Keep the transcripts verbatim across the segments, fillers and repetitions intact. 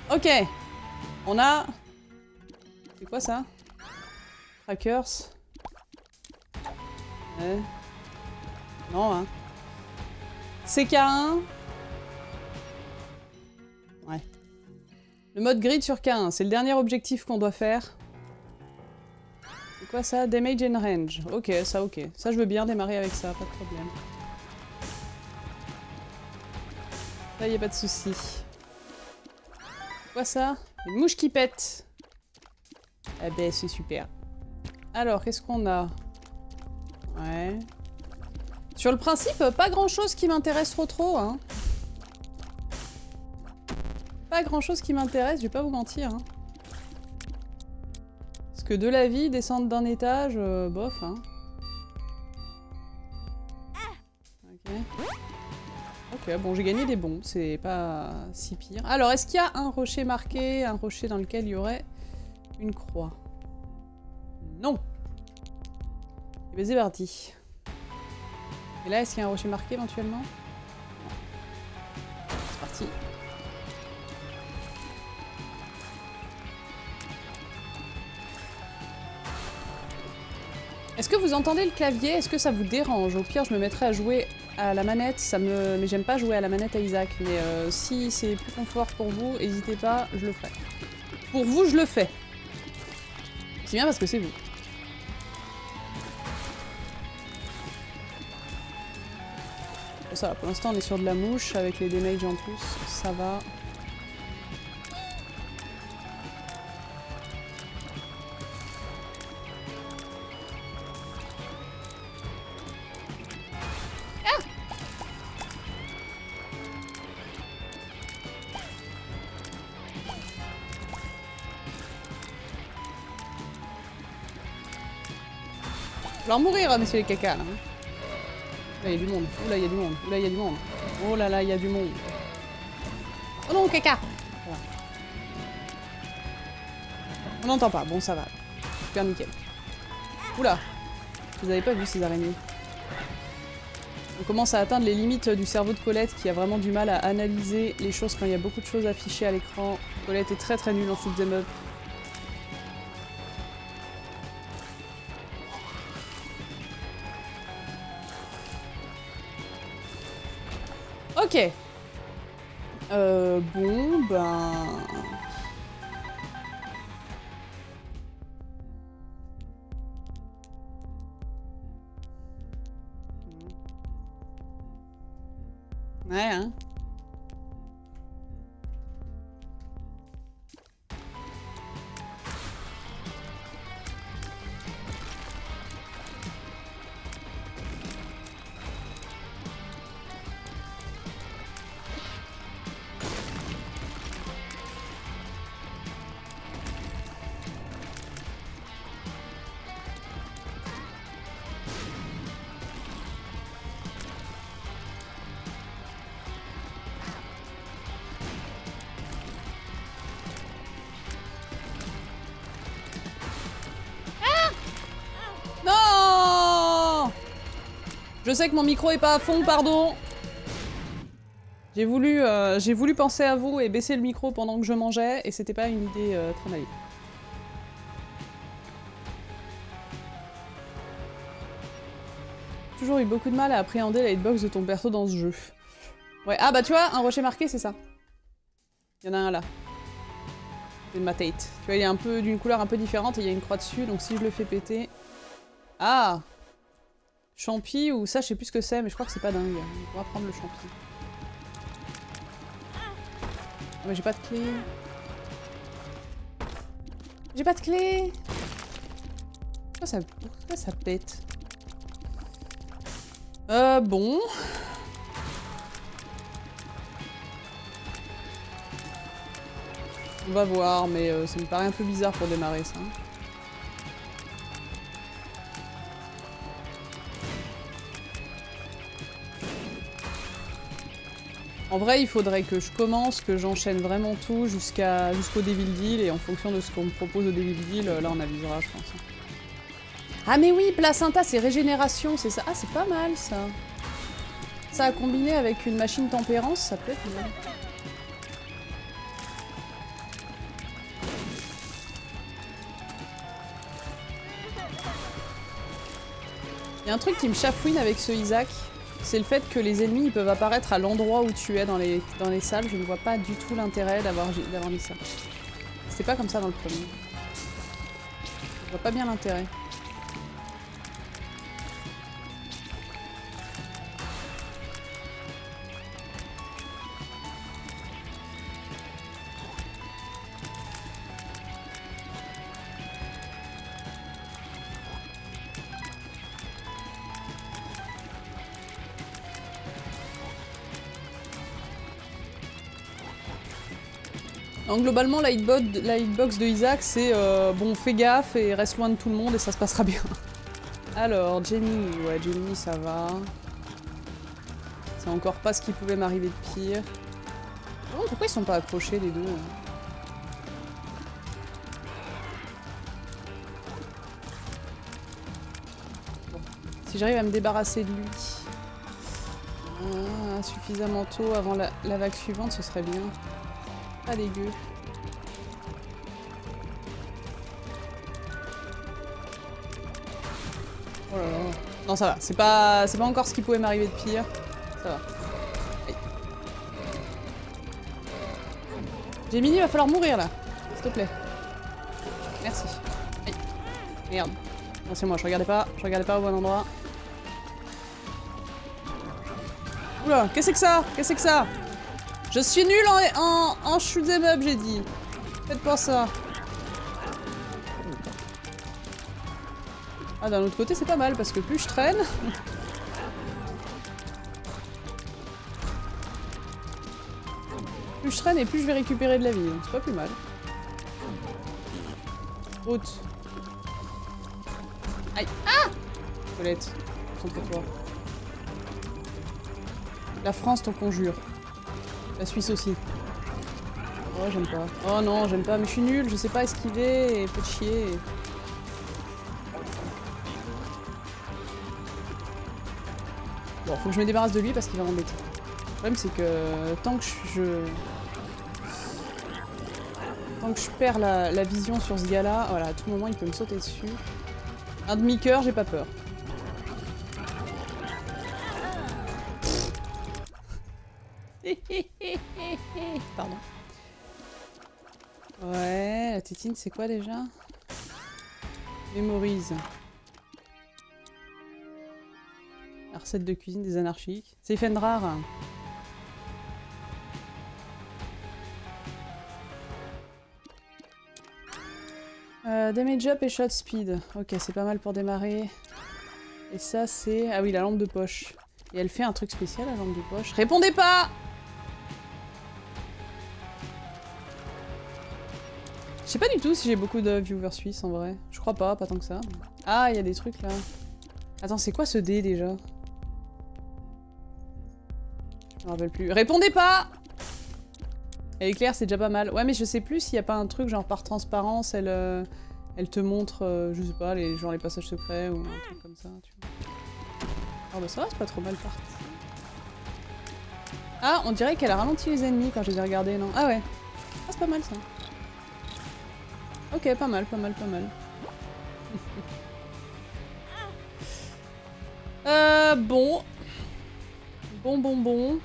Ok. On a... C'est quoi ça? Crackers. Ouais. Non, hein. C K un. Ouais. Le mode grid sur K un, c'est le dernier objectif qu'on doit faire. C'est quoi ça? Damage and range. Ok, ça ok. Ça je veux bien démarrer avec ça, pas de problème. Là y a pas de souci. C'est quoi ça? Une mouche qui pète. Ah ben c'est super. Alors, qu'est-ce qu'on a? Ouais. Sur le principe, pas grand-chose qui m'intéresse trop trop, hein. Pas grand-chose qui m'intéresse, je vais pas vous mentir, hein. Parce que de la vie, descendre d'un étage, euh, bof, hein. Ok. Ok, bon, j'ai gagné des bons, c'est pas si pire. Alors, est-ce qu'il y a un rocher marqué, un rocher dans lequel il y aurait une croix? Non. Et ben c'est parti. Et là, est-ce qu'il y a un rocher marqué éventuellement? C'est parti. Est-ce que vous entendez le clavier? Est-ce que ça vous dérange? Au pire, je me mettrai à jouer à la manette. Ça me... Mais j'aime pas jouer à la manette à Isaac. Mais euh, si c'est plus confort pour vous, n'hésitez pas, je le ferai. Pour vous, je le fais. C'est bien parce que c'est vous. Ça va, pour l'instant on est sur de la mouche avec les damages en plus, ça va. Ah! Je vais mourir, hein, messieurs les cacas, là. Là, il y a du monde. Oula, il y a du monde. Oula, il y a du monde. Oh là là, il y a du monde. Oh non, caca! Voilà. On n'entend pas. Bon, ça va. Super nickel. Oula! Vous avez pas vu ces araignées? On commence à atteindre les limites du cerveau de Colette qui a vraiment du mal à analyser les choses quand il y a beaucoup de choses affichées à l'écran. Colette est très très nulle en shoot 'em up. Ok. Euh, bon, ben... Ouais, hein. Je sais que mon micro est pas à fond, pardon. J'ai voulu, euh, j'ai voulu penser à vous et baisser le micro pendant que je mangeais, et c'était pas une idée euh, très naïve. Toujours eu beaucoup de mal à appréhender la hitbox de ton perso dans ce jeu. Ouais, ah bah tu vois, un rocher marqué, c'est ça. Il y en a un là. C'est de ma tête. Tu vois, il est un peu d'une couleur un peu différente et il y a une croix dessus, donc si je le fais péter... Ah! Champi ou ça, je sais plus ce que c'est, mais je crois que c'est pas dingue. On va prendre le champi. Oh, mais j'ai pas de clé. J'ai pas de clé. Pourquoi ça, pourquoi ça pète? Euh, bon. On va voir, mais euh, ça me paraît un peu bizarre pour démarrer ça. En vrai, il faudrait que je commence, que j'enchaîne vraiment tout jusqu'à jusqu'au Devil Deal, et en fonction de ce qu'on me propose au Devil Deal, là on avisera, je pense. Ah mais oui, placenta, c'est régénération, c'est ça. Ah, c'est pas mal, ça. Ça a combiné avec une machine tempérance, ça peut être bien. y a un truc qui me chafouine avec ce Isaac, c'est le fait que les ennemis ils peuvent apparaître à l'endroit où tu es dans les, dans les salles. Je ne vois pas du tout l'intérêt d'avoir d'avoir mis ça. C'était pas comme ça dans le premier. Je vois pas bien l'intérêt. Donc globalement, la hitbox, la hitbox de Isaac, c'est euh, bon, fais gaffe et reste loin de tout le monde et ça se passera bien. Alors, Jenny, ouais, Jenny, ça va. C'est encore pas ce qui pouvait m'arriver de pire. Oh, pourquoi ils sont pas accrochés les deux? Bon. Si j'arrive à me débarrasser de lui ah, suffisamment tôt avant la, la vague suivante, ce serait bien. Pas dégueu. Oh là là. Non, ça va. C'est pas, c'est pas encore ce qui pouvait m'arriver de pire. Ça va. Aïe. Gemini, il va falloir mourir là. S'il te plaît. Merci. Aïe. Merde. Non, c'est moi. Je regardais pas. Je regardais pas au bon endroit. Oula, qu'est-ce que c'est que ça? Qu'est-ce que c'est que ça? Je suis nulle en, en, en shoot 'em up, j'ai dit. Faites pas ça. Ah, d'un autre côté, c'est pas mal, parce que plus je traîne... plus je traîne et plus je vais récupérer de la vie. C'est pas plus mal. Route. Aïe. Ah! Colette, concentre-toi. La France t'en conjure. La Suisse aussi. Oh, j'aime pas. Oh non, j'aime pas, mais je suis nulle, je sais pas esquiver et fait chier. Bon, faut que je me débarrasse de lui parce qu'il va m'embêter. Le problème, c'est que tant que je... Tant que je perds la, la vision sur ce gars-là, voilà, à tout moment, il peut me sauter dessus. Un demi-cœur, j'ai pas peur. Pardon. Ouais, la tétine, c'est quoi déjà? Mémorise. La recette de cuisine des anarchiques. C'est Fendrar. Euh, damage up et shot speed. Ok, c'est pas mal pour démarrer. Et ça, c'est... Ah oui, la lampe de poche. Et elle fait un truc spécial, la lampe de poche. Répondez pas! Je sais pas du tout si j'ai beaucoup de viewers suisses en vrai. Je crois pas, pas tant que ça. Ah, il y a des trucs là. Attends, c'est quoi ce dé déjà? Je me rappelle plus. Répondez pas! Elle est claire, c'est déjà pas mal. Ouais, mais je sais plus s'il y a pas un truc genre par transparence, elle, euh, elle te montre, euh, je sais pas, les, genre les passages secrets ou un truc comme ça, tu vois. Alors bah ça va, c'est pas trop mal parti. Ah, on dirait qu'elle a ralenti les ennemis quand je les ai regardés, non? Ah ouais. Ah, c'est pas mal ça. Ok, pas mal, pas mal, pas mal. euh, bon. Bon, bon, bon.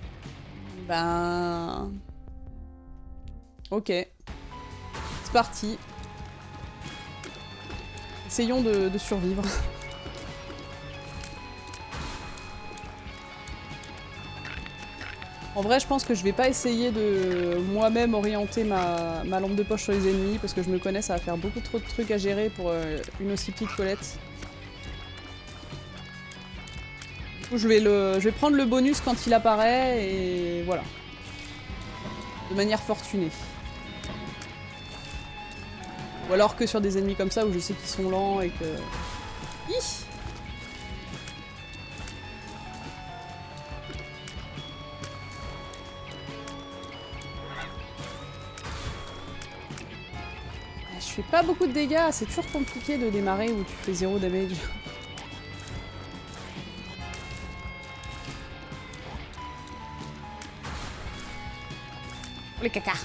Ben... Ok. C'est parti. Essayons de, de survivre. En vrai, je pense que je vais pas essayer de moi-même orienter ma, ma lampe de poche sur les ennemis, parce que je me connais, ça va faire beaucoup trop de trucs à gérer pour euh, une aussi petite Colette. Du coup, je vais, le, je vais prendre le bonus quand il apparaît, et voilà. De manière fortunée. Ou alors que sur des ennemis comme ça, où je sais qu'ils sont lents et que... Hi! Je fais pas beaucoup de dégâts, c'est toujours compliqué de démarrer où tu fais zéro damage. Les cacards.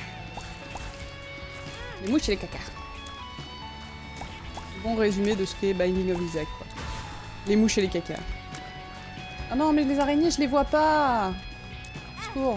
Les mouches et les cacards. Bon résumé de ce qu'est Binding of Isaac, quoi. Les mouches et les cacas. Ah non, mais les araignées, je les vois pas. Secours.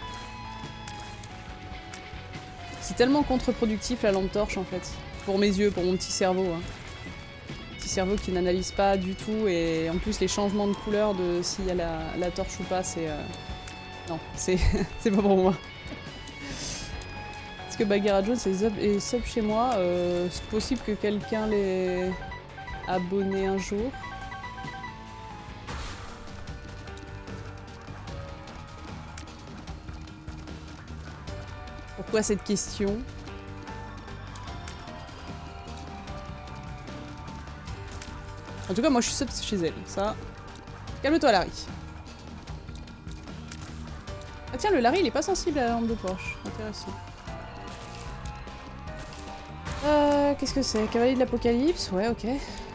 C'est tellement contre-productif la lampe torche en fait. Pour mes yeux, pour mon petit cerveau. Hein. Petit cerveau qui n'analyse pas du tout et en plus les changements de couleur de s'il y a la, la torche ou pas, c'est... Euh... Non, c'est c'est pas pour moi. Est-ce que Bagheera Jones est sub chez moi? euh, C'est possible que quelqu'un l'ait abonné un jour. Pourquoi cette question? En tout cas, moi je suis sub chez elle, ça. Calme-toi, Larry. Ah tiens, le Larry, il est pas sensible à la lampe de Porsche. Intéressant. Euh, qu'est-ce que c'est? Cavalier de l'Apocalypse? Ouais, ok.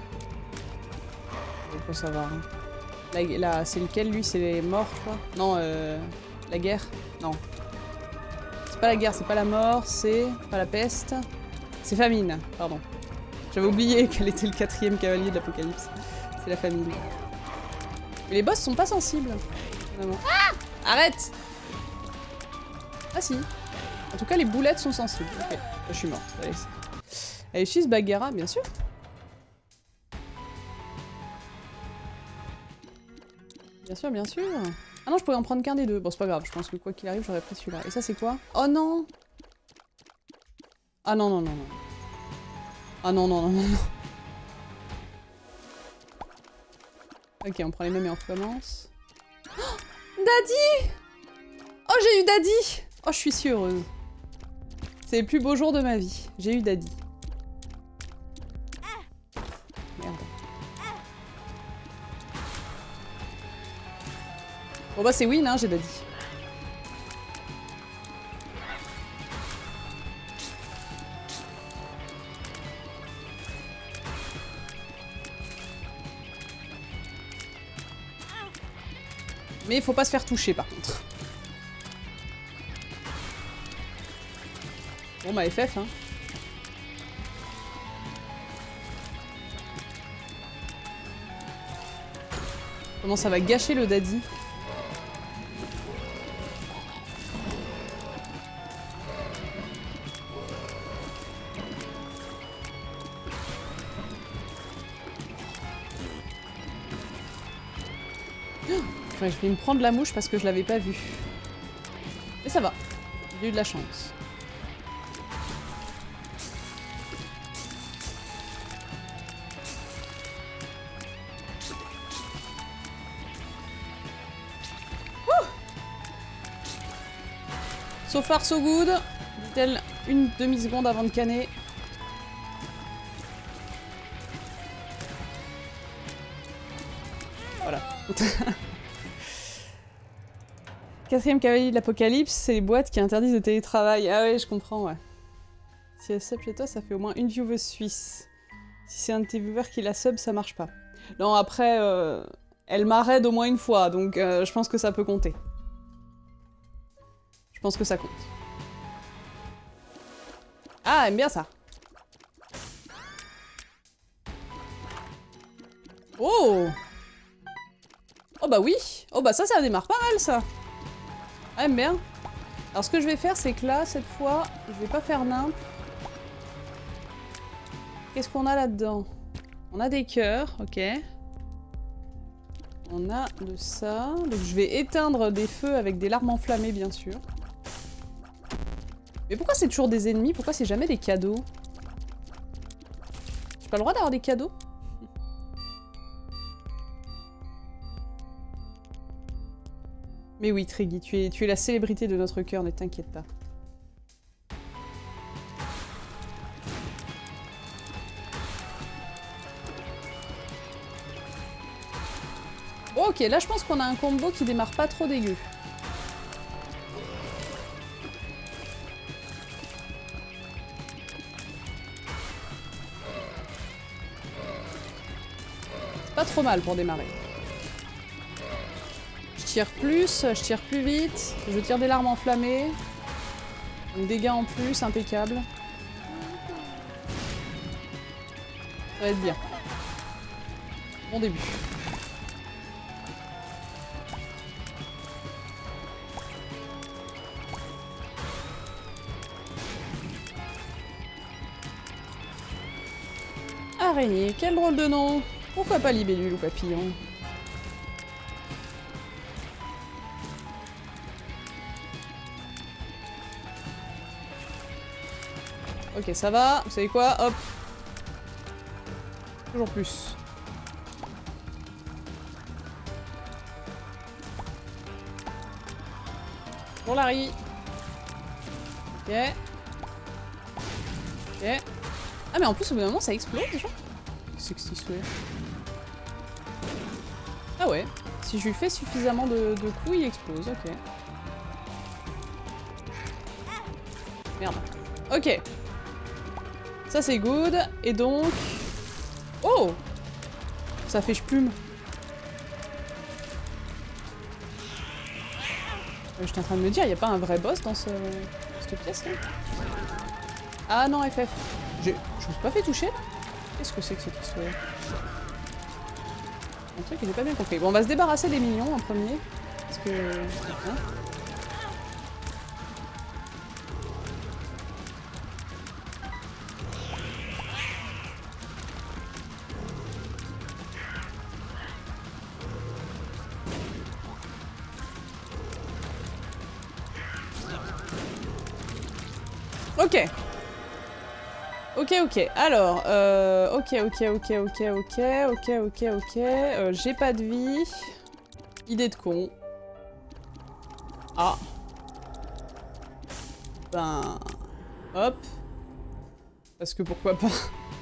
On peut savoir. Hein. La, la, c'est lequel, lui? C'est les morts, je crois? Non, euh... la guerre? Non. C'est pas la guerre, c'est pas la mort, c'est pas la peste. C'est famine, pardon. J'avais oublié quel était le quatrième cavalier de l'Apocalypse. C'est la famine. Mais les boss sont pas sensibles. Vraiment. Ah! Arrête! Ah si. En tout cas, les boulettes sont sensibles. Ok, je suis morte. Allez, elle utilise Bagheera, bien sûr. Bien sûr, bien sûr. Ah non, je pouvais en prendre qu'un des deux. Bon, c'est pas grave, je pense que quoi qu'il arrive, j'aurais pris celui-là. Et ça, c'est quoi? Oh non! Ah non, non, non, non. Ah non, non, non, non, non. Ok, on prend les mêmes et on recommence. Oh, Daddy! Oh, j'ai eu Daddy! Oh, je suis si heureuse. C'est les plus beaux jours de ma vie. J'ai eu Daddy. Merde. Bon bah c'est win, hein, j'ai Daddy. Mais il faut pas se faire toucher par contre. Bon bah F F hein. Comment ça va gâcher le Daddy? Je vais me prendre la mouche parce que je l'avais pas vue. Mais ça va. J'ai eu de la chance. Ouh! So far so good. Dit-elle une demi-seconde avant de canner. Voilà. Quatrième cavalier de l'Apocalypse, c'est les boîtes qui interdisent le télétravail. Ah ouais, je comprends, ouais. Si elle sub chez toi, ça fait au moins une vieweuse suisse. Si c'est un de tes viewers qui la sub, ça marche pas. Non, après, euh, elle m'a raid au moins une fois, donc euh, je pense que ça peut compter. Je pense que ça compte. Ah, aime bien ça. Oh! Oh bah oui! Oh bah ça, ça démarre pas mal, ça. Ah, aime bien. Alors ce que je vais faire, c'est que là, cette fois, je vais pas faire nimp. Qu'est-ce qu'on a là-dedans? On a des cœurs, ok. On a de ça. Donc je vais éteindre des feux avec des larmes enflammées, bien sûr. Mais pourquoi c'est toujours des ennemis? Pourquoi c'est jamais des cadeaux? J'ai pas le droit d'avoir des cadeaux? Mais oui, Triggy, tu es, tu es la célébrité de notre cœur, ne t'inquiète pas. Bon, ok, là je pense qu'on a un combo qui démarre pas trop dégueu. C'est pas trop mal pour démarrer. Je tire plus, je tire plus vite, je tire des larmes enflammées. Donc dégâts en plus, impeccable. Ça va être bien. Bon début. Araignée, quel drôle de nom. Pourquoi pas libellule ou papillon? Ok, ça va. Vous savez quoi? Hop. Toujours plus. Bon, Larry. Ok. Ok. Ah, mais en plus, au bout d'un moment, ça explose déjà? Qu'est-ce que c'est que cette histoire? Ah ouais. Si je lui fais suffisamment de, de coups, il explose. Ok. Merde. Ok. Ça c'est good, et donc... Oh! Ça fait je-plume. Euh, J'étais en train de me dire, il n'y a pas un vrai boss dans ce... cette pièce là? Ah non, F F. Je me suis pas fait toucher là? Qu'est-ce que c'est que cette histoire? Un truc que j'ai pas bien compris. Bon, on va se débarrasser des minions en premier. Parce que... Hein? Ok. Ok, ok. Alors, euh, ok, ok, ok, ok, ok, ok, ok, ok. Euh, j'ai pas de vie. Idée de con. Ah. Ben... Hop. Parce que pourquoi pas.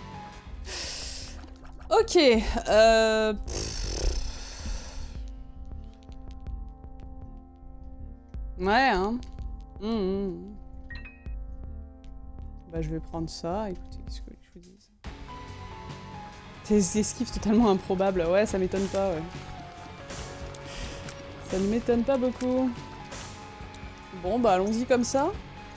Ok. Euh... Ouais, hein. Mmh. Bah je vais prendre ça, écoutez, qu'est-ce que je vous dis? Des esquives totalement improbables, ouais, ça m'étonne pas, ouais. Ça ne m'étonne pas beaucoup. Bon, bah allons-y comme ça.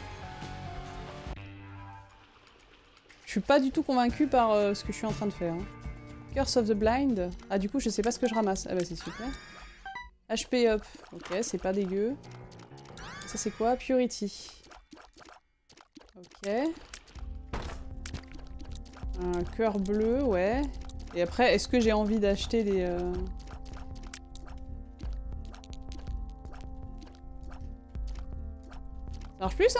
Je suis pas du tout convaincue par euh, ce que je suis en train de faire. Hein. Curse of the Blind. Ah du coup, je sais pas ce que je ramasse. Ah bah c'est super. H P up. Ok, c'est pas dégueu. Ça c'est quoi? Purity. Ok. Un cœur bleu, ouais. Et après, est-ce que j'ai envie d'acheter des... Euh... Ça marche plus, ça?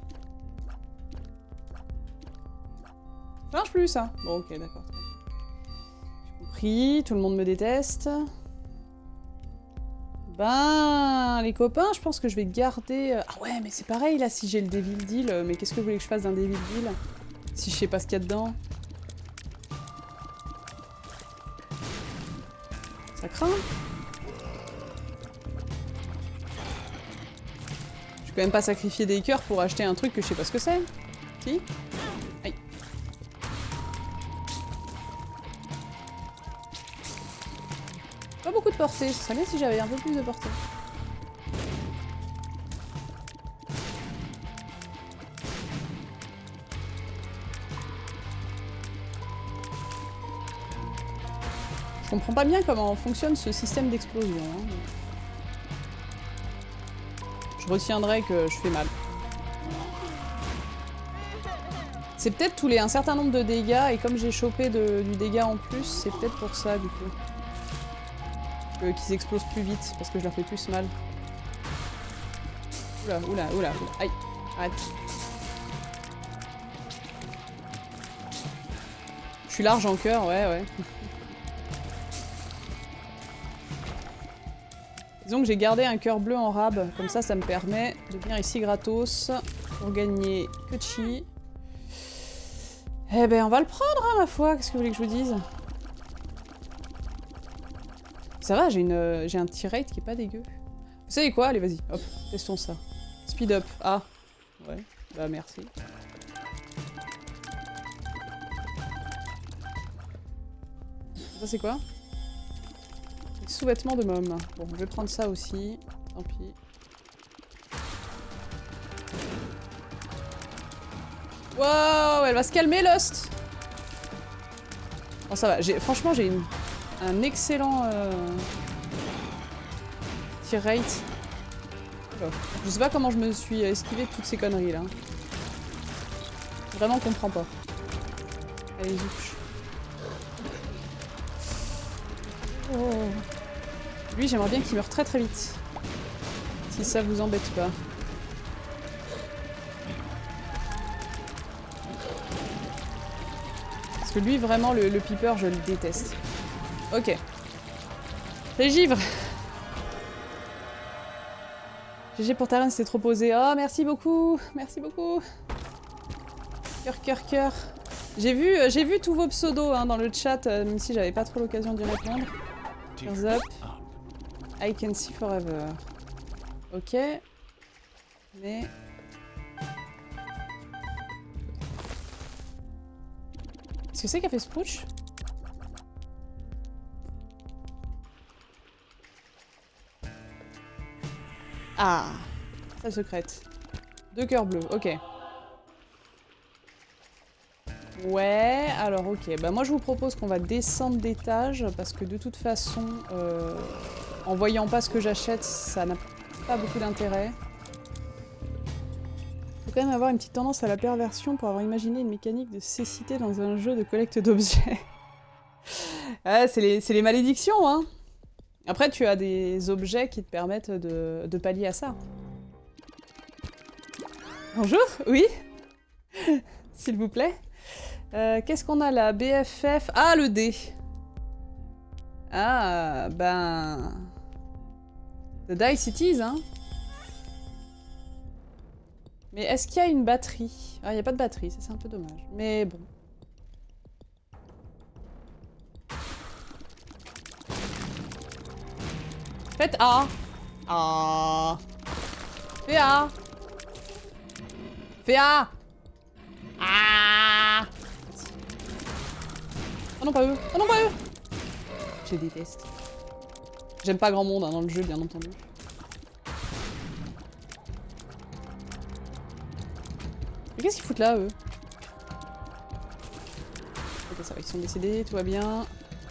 Ça marche plus, ça? Bon, ok, d'accord. J'ai compris, tout le monde me déteste. Ben, les copains, je pense que je vais garder... Ah ouais, mais c'est pareil, là, si j'ai le Devil Deal. Mais qu'est-ce que vous voulez que je fasse d'un Devil Deal? Si je sais pas ce qu'il y a dedans. Ça craint. Je vais quand même pas sacrifier des cœurs pour acheter un truc que je sais pas ce que c'est. Si? Aïe. Pas beaucoup de portée, ce serait bien si j'avais un peu plus de portée. Je comprends pas bien comment fonctionne ce système d'explosion. Hein. Je retiendrai que je fais mal. C'est peut-être tous les un certain nombre de dégâts, et comme j'ai chopé de, du dégât en plus, c'est peut-être pour ça du coup. Euh, qu'ils explosent plus vite, parce que je leur fais plus mal. Oula, oula, oula, oula. Aïe, arrête. Je suis large en cœur, ouais, ouais. Disons que j'ai gardé un cœur bleu en rab, comme ça, ça me permet de venir ici gratos pour gagner que de chi. Eh ben, on va le prendre, hein, ma foi, qu'est-ce que vous voulez que je vous dise? Ça va, j'ai une, j'ai un T-rate qui est pas dégueu. Vous savez quoi? Allez, vas-y, hop, testons ça. Speed up. Ah, ouais, bah merci. Ça, c'est quoi? Sous-vêtements de môme. Bon, je vais prendre ça aussi. Tant pis. Wow, elle va se calmer, Lost. Bon, ça va. Franchement, j'ai une un excellent euh, tir rate. Oh. Je sais pas comment je me suis esquivé de toutes ces conneries là. Vraiment comprends pas. Allez, zouch. Oh. Lui, j'aimerais bien qu'il meure très très vite. Si ça vous embête pas. Parce que lui, vraiment, le, le Piper, je le déteste. Ok. Les givres. G G pour Taren, c'était trop posé. Oh, merci beaucoup. Merci beaucoup. Cœur, cœur, cœur. J'ai vu, euh, j'ai vu tous vos pseudos hein, dans le chat, euh, même si j'avais pas trop l'occasion d'y répondre. Tears up. I can see forever. Ok. Mais... Qu'est-ce que c'est qu'a fait Sprouch? Ah, salle secrète. Deux cœurs bleus, ok. Ouais, alors ok. Bah moi je vous propose qu'on va descendre d'étage parce que de toute façon, euh, en voyant pas ce que j'achète, ça n'a pas beaucoup d'intérêt. Faut quand même avoir une petite tendance à la perversion pour avoir imaginé une mécanique de cécité dans un jeu de collecte d'objets. Ouais, c'est les, c'est les malédictions, hein. Après, tu as des objets qui te permettent de, de pallier à ça. Bonjour, oui. S'il vous plaît. Euh, Qu'est-ce qu'on a là? B F F. Ah, le D. Ah, ben... The Dice It is, hein. Mais est-ce qu'il y a une batterie? Ah, il n'y a pas de batterie, ça c'est un peu dommage. Mais bon. Faites A. Ah. Fais A. Fais A. Ah. Oh non, pas eux. Oh non, pas eux. Je les déteste. J'aime pas grand monde hein, dans le jeu, bien entendu. Mais qu'est-ce qu'ils foutent là, eux? Ok, ça va, ils sont décédés, tout va bien.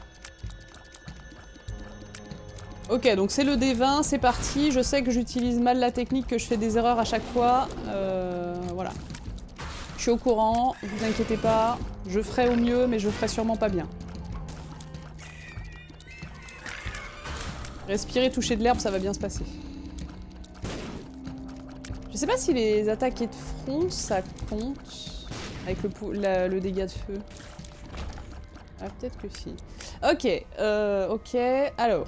Ok, donc c'est le D vingt, c'est parti. Je sais que j'utilise mal la technique, que je fais des erreurs à chaque fois. Euh, voilà. Je suis au courant, vous inquiétez pas. Je ferai au mieux, mais je ferai sûrement pas bien. Respirer, toucher de l'herbe, ça va bien se passer. Je sais pas si les attaquer de front, ça compte. Avec le, la, le dégât de feu. Ah, peut-être que si. Ok, euh, ok, alors...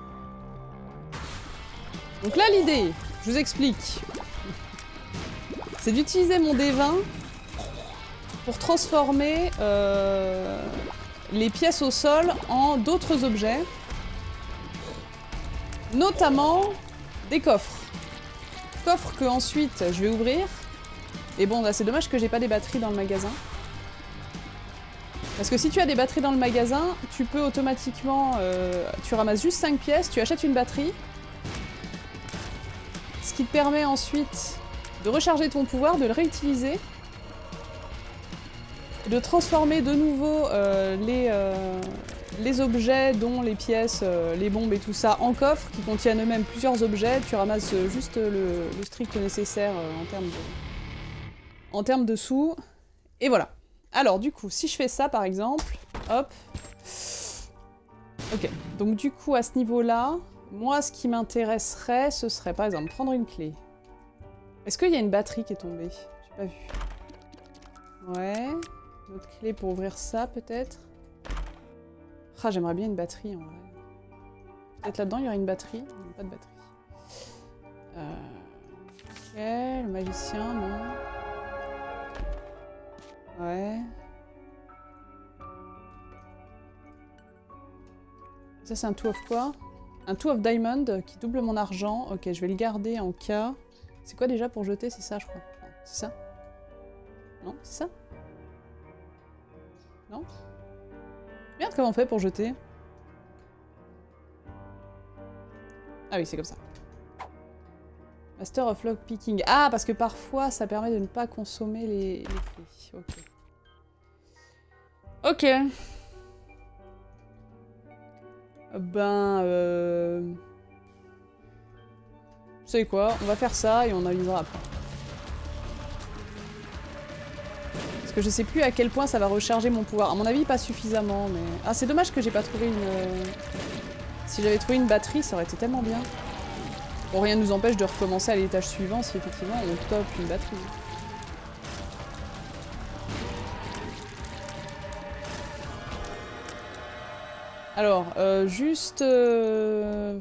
Donc là, l'idée, je vous explique, c'est d'utiliser mon D vingt pour transformer euh, les pièces au sol en d'autres objets, notamment des coffres. Coffres que ensuite je vais ouvrir. Et bon, là, c'est dommage que j'ai pas des batteries dans le magasin. Parce que si tu as des batteries dans le magasin, tu peux automatiquement... Euh, tu ramasses juste cinq pièces, tu achètes une batterie. Ce qui te permet ensuite de recharger ton pouvoir, de le réutiliser. Et de transformer de nouveau euh, les, euh, les objets, dont les pièces, euh, les bombes et tout ça, en coffres qui contiennent eux-mêmes plusieurs objets. Tu ramasses juste le, le strict nécessaire euh, en termes de, en termes de sous. Et voilà. Alors du coup, si je fais ça par exemple, hop. Ok, donc du coup à ce niveau-là, moi ce qui m'intéresserait, ce serait par exemple prendre une clé. Est-ce qu'il y a une batterie qui est tombée? J'ai pas vu. Ouais, une autre clé pour ouvrir ça peut-être. Ah, j'aimerais bien une batterie en vrai. Peut-être là-dedans il y aurait une batterie? Non, pas de batterie. Euh... Ok, le magicien, non. Ouais. Ça c'est un two of quoi? Un two of diamond qui double mon argent. Ok, je vais le garder en cas. C'est quoi déjà pour jeter? C'est ça je crois. C'est ça? Non, c'est ça? Non? Merde, comment on fait pour jeter? Ah oui, c'est comme ça. Master of Lockpicking. Ah, parce que parfois, ça permet de ne pas consommer les, les clés. Ok. Ok. Ben... Euh... Vous savez quoi? On va faire ça et on avisera après. Parce que je sais plus à quel point ça va recharger mon pouvoir. À mon avis, pas suffisamment, mais... Ah, c'est dommage que j'ai pas trouvé une... Si j'avais trouvé une batterie, ça aurait été tellement bien. Bon, rien ne nous empêche de recommencer à l'étage suivant si effectivement on top une batterie. Alors, euh, juste... Euh...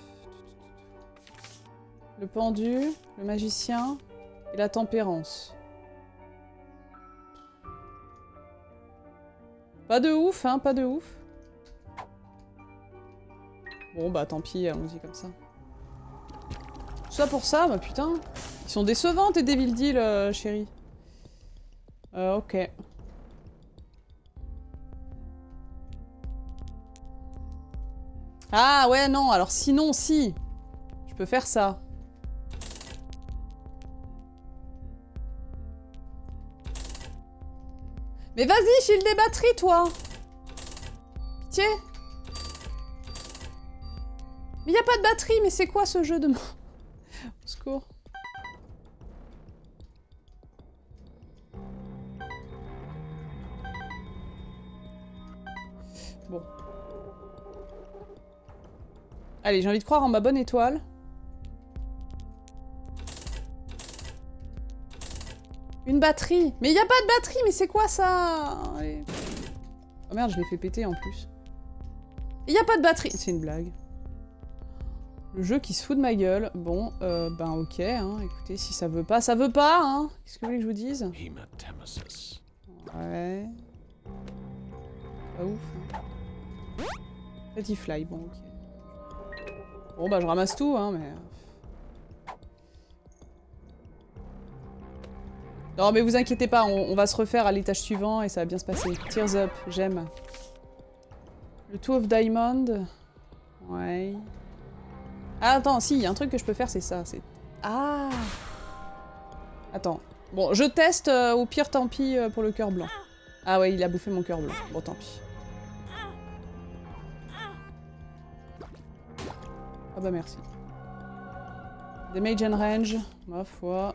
Le pendu, le magicien et la tempérance. Pas de ouf, hein, pas de ouf. Bon, bah tant pis, allons-y comme ça. Tout ça pour ça, bah putain. Ils sont décevants tes Devil Deal, euh, chérie. Euh, ok. Ah ouais, non, alors sinon, si. Je peux faire ça. Mais vas-y, shield des batteries, toi. Pitié. Mais y a pas de batterie, mais c'est quoi ce jeu de... Au secours. Bon. Allez, j'ai envie de croire en ma bonne étoile. Une batterie. Mais y a pas de batterie, mais c'est quoi ça? Allez. Oh merde, je l'ai fait péter en plus. Il y a pas de batterie. C'est une blague. Le jeu qui se fout de ma gueule. Bon, euh, ben ok, hein. Écoutez, si ça veut pas, ça veut pas, hein. Qu'est-ce que vous voulez que je vous dise? Ouais. Pas ouf. Hein. Petit fly, bon, ok. Bon, bah je ramasse tout, hein, mais... Non, mais vous inquiétez pas, on, on va se refaire à l'étage suivant et ça va bien se passer. Tears up, j'aime. Le Two of Diamond. Ouais. Ah, attends, si, il y a un truc que je peux faire, c'est ça. C'est... Ah! Attends. Bon, je teste, euh, au pire, tant pis euh, pour le cœur blanc. Ah ouais, il a bouffé mon cœur blanc. Bon, tant pis. Ah bah merci. Damage and range, ma foi.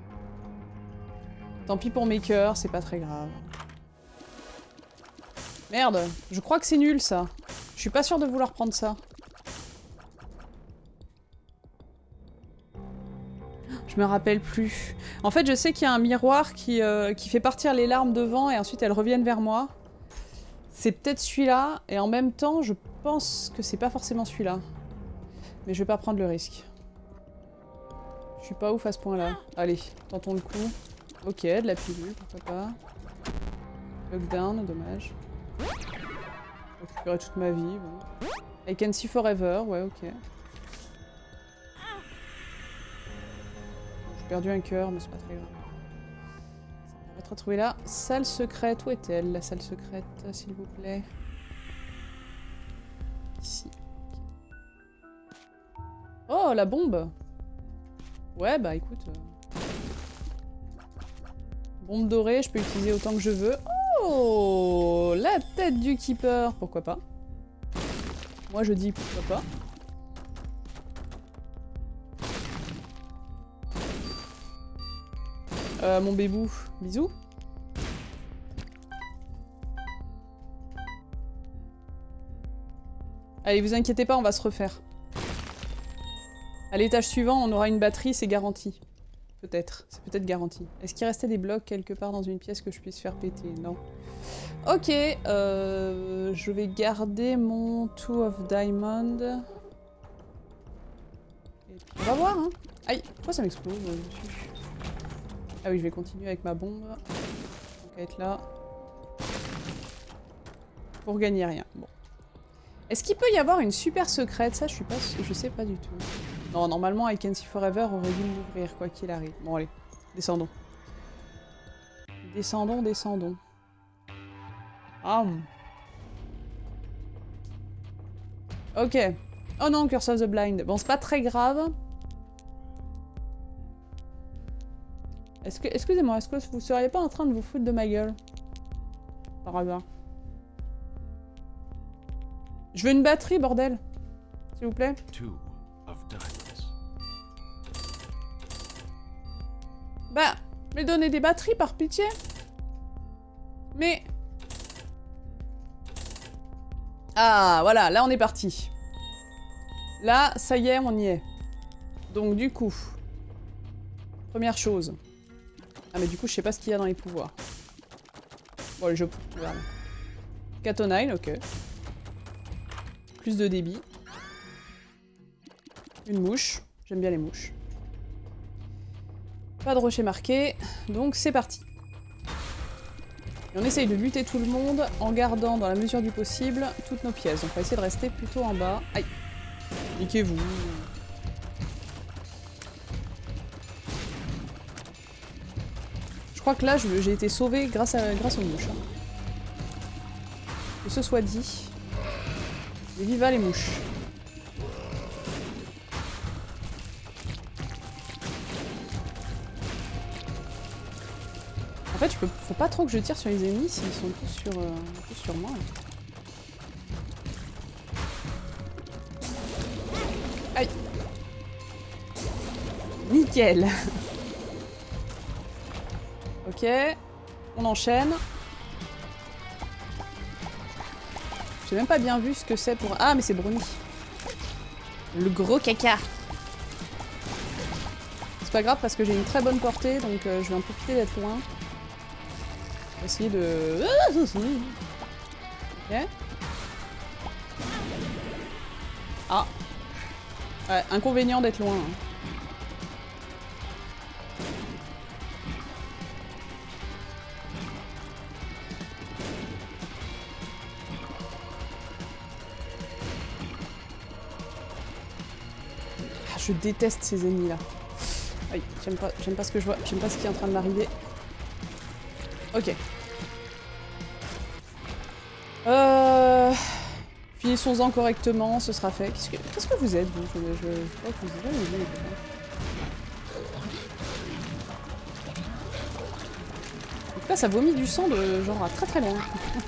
Tant pis pour mes cœurs, c'est pas très grave. Merde, je crois que c'est nul ça. Je suis pas sûre de vouloir prendre ça. Je me rappelle plus. En fait, je sais qu'il y a un miroir qui, euh, qui fait partir les larmes devant et ensuite elles reviennent vers moi. C'est peut-être celui-là, et en même temps, je pense que c'est pas forcément celui-là. Mais je vais pas prendre le risque. Je suis pas ouf à ce point-là. Allez, tentons le coup. Ok, de la pilule, pourquoi pas. Lockdown, dommage. Récupérer toute ma vie, bon. I can see forever, ouais, ok. J'ai perdu un cœur, mais c'est pas très grave. Ça me permettra de trouver la salle secrète. Où est-elle, la salle secrète, s'il vous plaît? Ici. Oh, la bombe! Ouais, bah écoute... Euh... Bombe dorée, je peux utiliser autant que je veux. Oh, la tête du keeper, pourquoi pas? Moi je dis pourquoi pas. Euh, mon bébou, bisous. Allez, vous inquiétez pas, on va se refaire. À l'étage suivant, on aura une batterie, c'est garanti. Peut-être, c'est peut-être garanti. Est-ce qu'il restait des blocs quelque part dans une pièce que je puisse faire péter? Non. Ok, euh, je vais garder mon Two of Diamond. Et puis on va voir, hein. Aïe, pourquoi ça m'explose dessus? Ah oui, je vais continuer avec ma bombe. Donc à être là. Pour gagner rien. Bon. Est-ce qu'il peut y avoir une super secrète? Ça, je suis pas, je sais pas du tout. Non, normalement, I Can See Forever aurait dû m'ouvrir, quoi qu'il arrive. Bon, allez, descendons. Descendons, descendons. Ah. Ok. Oh non, Curse of the Blind. Bon, c'est pas très grave. Est-ce que, excusez-moi, est-ce que vous seriez pas en train de vous foutre de ma gueule? Par hasard. Je veux une batterie, bordel. S'il vous plaît. Bah, mais donnez des batteries par pitié. Mais... Ah, voilà, là on est parti. Là, ça y est, on y est. Donc du coup... Première chose. Ah mais du coup, je sais pas ce qu'il y a dans les pouvoirs. Bon, le jeu... Regarde. Catonile, ok. Plus de débit. Une mouche. J'aime bien les mouches. Pas de rocher marqué. Donc c'est parti. Et on essaye de lutter tout le monde en gardant, dans la mesure du possible, toutes nos pièces. Donc on va essayer de rester plutôt en bas. Aïe. Niquez-vous. Je crois que là, j'ai été sauvée grâce, à, grâce aux mouches. Hein. Que ce soit dit. Et viva les mouches. En fait, je peux, faut pas trop que je tire sur les ennemis s'ils sont tous sur, euh, tous sur moi. Aïe. Nickel. Ok. On enchaîne. J'ai même pas bien vu ce que c'est pour... Ah, mais c'est Bruni. Le gros caca. C'est pas grave parce que j'ai une très bonne portée, donc euh, je vais en profiter d'être loin. Essayer de... Ok. Ah. Ouais, inconvénient d'être loin. Hein. Ah, je déteste ces ennemis-là. Aïe, j'aime pas, j'aime pas ce que je vois, j'aime pas ce qui est en train de m'arriver. Ok. Euh... Finissons-en correctement, ce sera fait. Qu'est-ce que, qu'est-ce que vous êtes, vous? Je, je, je crois que vous êtes jamais vu, les copains. En tout cas, ça vomit du sang de genre à très très loin.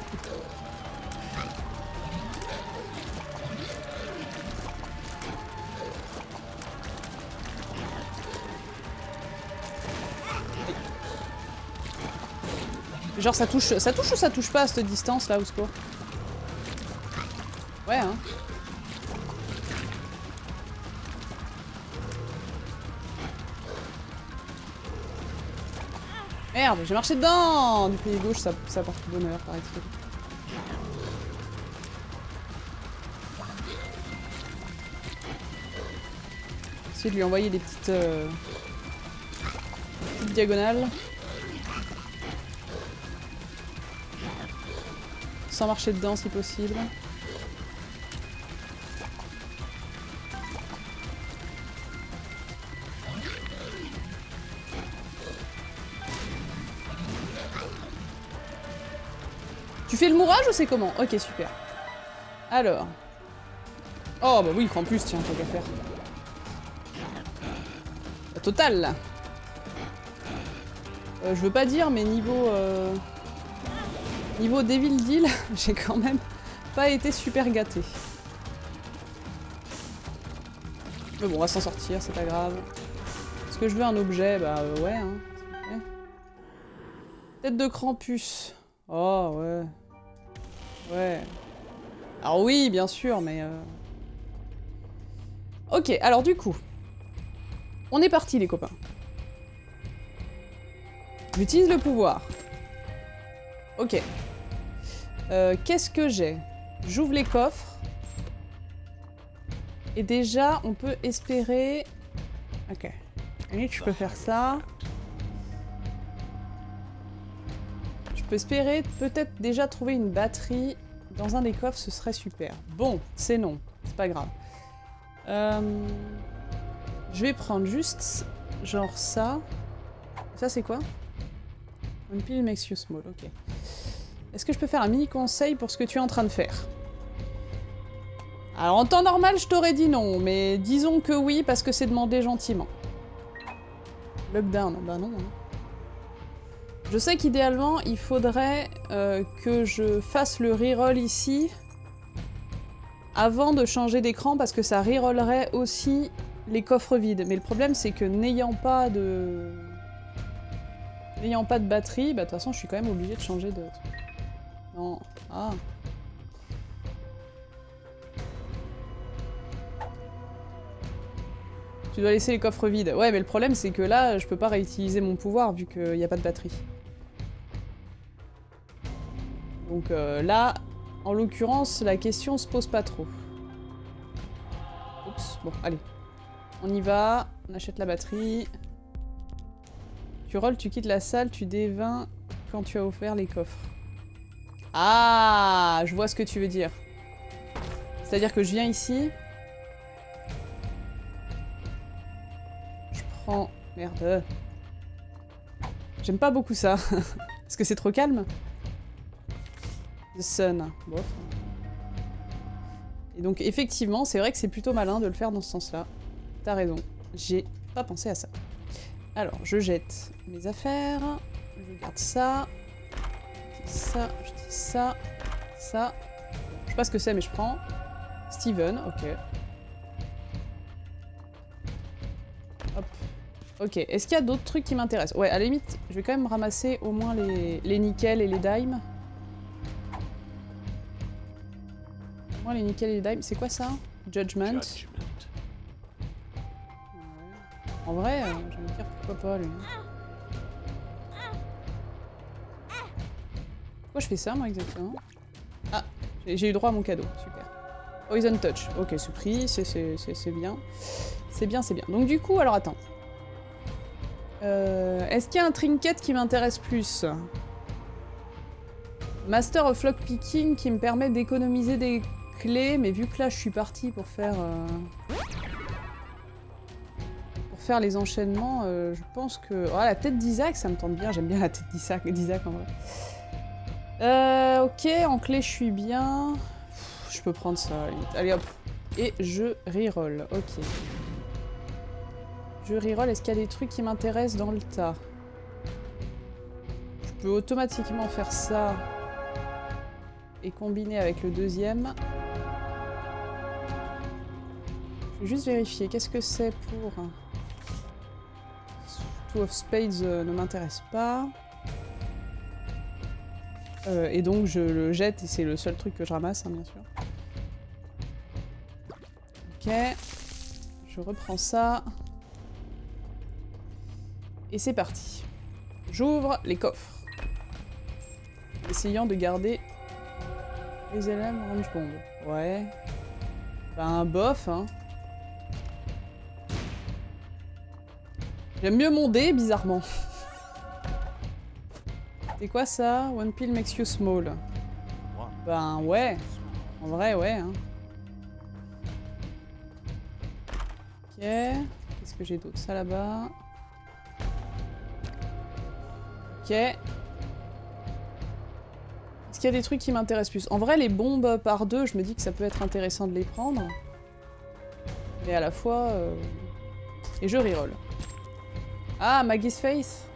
Genre ça touche, ça touche ou ça touche pas à cette distance là, au secours? Ouais hein. Merde, j'ai marché dedans. Du pied gauche, ça, ça apporte bonheur, paraît-il. Essayer de lui envoyer des petites, euh, petites diagonales. Sans marcher dedans si possible. Tu fais le mourage ou c'est comment? Ok, super. Alors. Oh bah oui, en plus, tiens, tant qu'à faire. La totale, là. Euh, je veux pas dire, mais niveau... Euh... Niveau Devil Deal, j'ai quand même pas été super gâté. Mais bon, on va s'en sortir, c'est pas grave. Est-ce que je veux un objet? Bah euh, ouais, hein. Ouais. Tête de Krampus. Oh ouais. Ouais. Alors oui, bien sûr, mais... Euh... Ok, alors du coup... On est parti les copains. J'utilise le pouvoir. Ok. Euh, Qu'est-ce que j'ai? J'ouvre les coffres. Et déjà, on peut espérer... Ok. Allez, je peux faire ça. Je peux espérer peut-être déjà trouver une batterie dans un des coffres, ce serait super. Bon, c'est non. C'est pas grave. Euh... Je vais prendre juste genre ça. Ça, c'est quoi? One pill makes you small, ok. Est-ce que je peux faire un mini conseil pour ce que tu es en train de faire? Alors en temps normal, je t'aurais dit non, mais disons que oui, parce que c'est demandé gentiment. Lockdown, bah non. Hein. Je sais qu'idéalement, il faudrait euh, que je fasse le reroll ici avant de changer d'écran parce que ça rerollerait aussi les coffres vides. Mais le problème c'est que n'ayant pas de... N'ayant pas de batterie, bah de toute façon je suis quand même obligée de changer de... Non. Ah. Tu dois laisser les coffres vides. Ouais, mais le problème c'est que là, je peux pas réutiliser mon pouvoir vu qu'il n'y a pas de batterie. Donc euh, là, en l'occurrence, la question se pose pas trop. Oups, bon, allez. On y va, on achète la batterie. Tu rolls, tu quittes la salle, tu dévins quand tu as offert les coffres. Ah, je vois ce que tu veux dire. C'est-à-dire que je viens ici... Oh, merde. J'aime pas beaucoup ça. Est-ce que c'est trop calme? The Sun. Bof. Et donc effectivement, c'est vrai que c'est plutôt malin de le faire dans ce sens-là. T'as raison. J'ai pas pensé à ça. Alors, je jette mes affaires. Je garde ça. Ça, je dis ça. Ça. Je sais pas ce que c'est, mais je prends. Steven, ok. Hop. Ok, est-ce qu'il y a d'autres trucs qui m'intéressent? Ouais, à la limite, je vais quand même ramasser au moins les, les nickels et les dimes. Au moins les nickels et les dimes. C'est quoi ça? Judgment. Judgment. Ouais. En vrai, euh, j'ai envie de dire pourquoi pas, lui. Pourquoi je fais ça, moi, exactement? Ah, j'ai eu droit à mon cadeau. Super. Poison Touch. Ok, c'est pris, c'est bien. C'est bien, c'est bien. Donc du coup, alors attends. Euh, Est-ce qu'il y a un trinket qui m'intéresse plus? Master of Lockpicking qui me permet d'économiser des clés, mais vu que là je suis partie pour faire... Euh, pour faire les enchaînements, euh, je pense que... Oh, la tête d'Isaac, ça me tente bien, j'aime bien la tête d'Isaac en vrai. Euh, ok, en clé je suis bien. Je peux prendre ça. Allez hop. Et je reroll, ok. Je reroll, est-ce qu'il y a des trucs qui m'intéressent dans le tas? Je peux automatiquement faire ça et combiner avec le deuxième. Je vais juste vérifier, qu'est-ce que c'est pour... Two of Spades euh, ne m'intéresse pas. Euh, et donc je le jette et c'est le seul truc que je ramasse, hein, bien sûr. Ok. Je reprends ça. Et c'est parti. J'ouvre les coffres. Essayant de garder les éléments orange bomb. Ouais. Ben bof, hein. J'aime mieux mon dé, bizarrement. C'est quoi ça? One pill makes you small. Ben ouais. En vrai, ouais. Hein. Ok. Qu'est-ce que j'ai d'autre? Ça là-bas. Ok. Est-ce qu'il y a des trucs qui m'intéressent plus? En vrai, les bombes par deux, je me dis que ça peut être intéressant de les prendre. Mais à la fois... Euh... Et je reroll. Ah, Maggie's Face.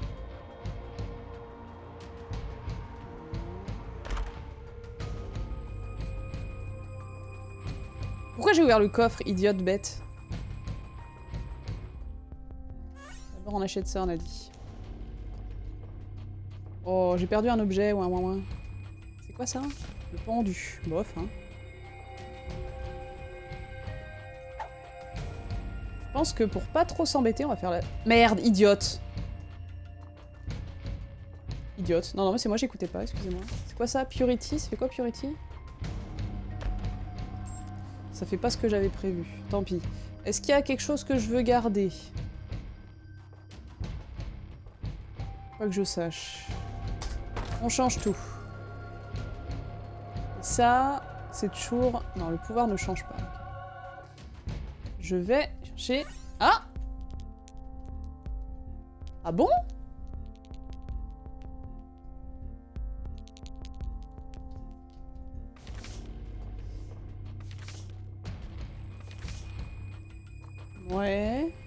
Pourquoi j'ai ouvert le coffre, idiote bête? D'abord on achète ça, on a dit. Oh, j'ai perdu un objet, ouin ouin ouin. C'est quoi ça? Le pendu. Bof, hein. Je pense que pour pas trop s'embêter, on va faire la... Merde, idiote! Idiote. Non, non, mais c'est moi, j'écoutais pas, excusez-moi. C'est quoi ça? Purity? Ça fait quoi, Purity? Ça fait pas ce que j'avais prévu. Tant pis. Est-ce qu'il y a quelque chose que je veux garder? Pas que je sache. On change tout. Et ça, c'est toujours... Non, le pouvoir ne change pas. Je vais chercher... Ah! Ah bon? Ouais...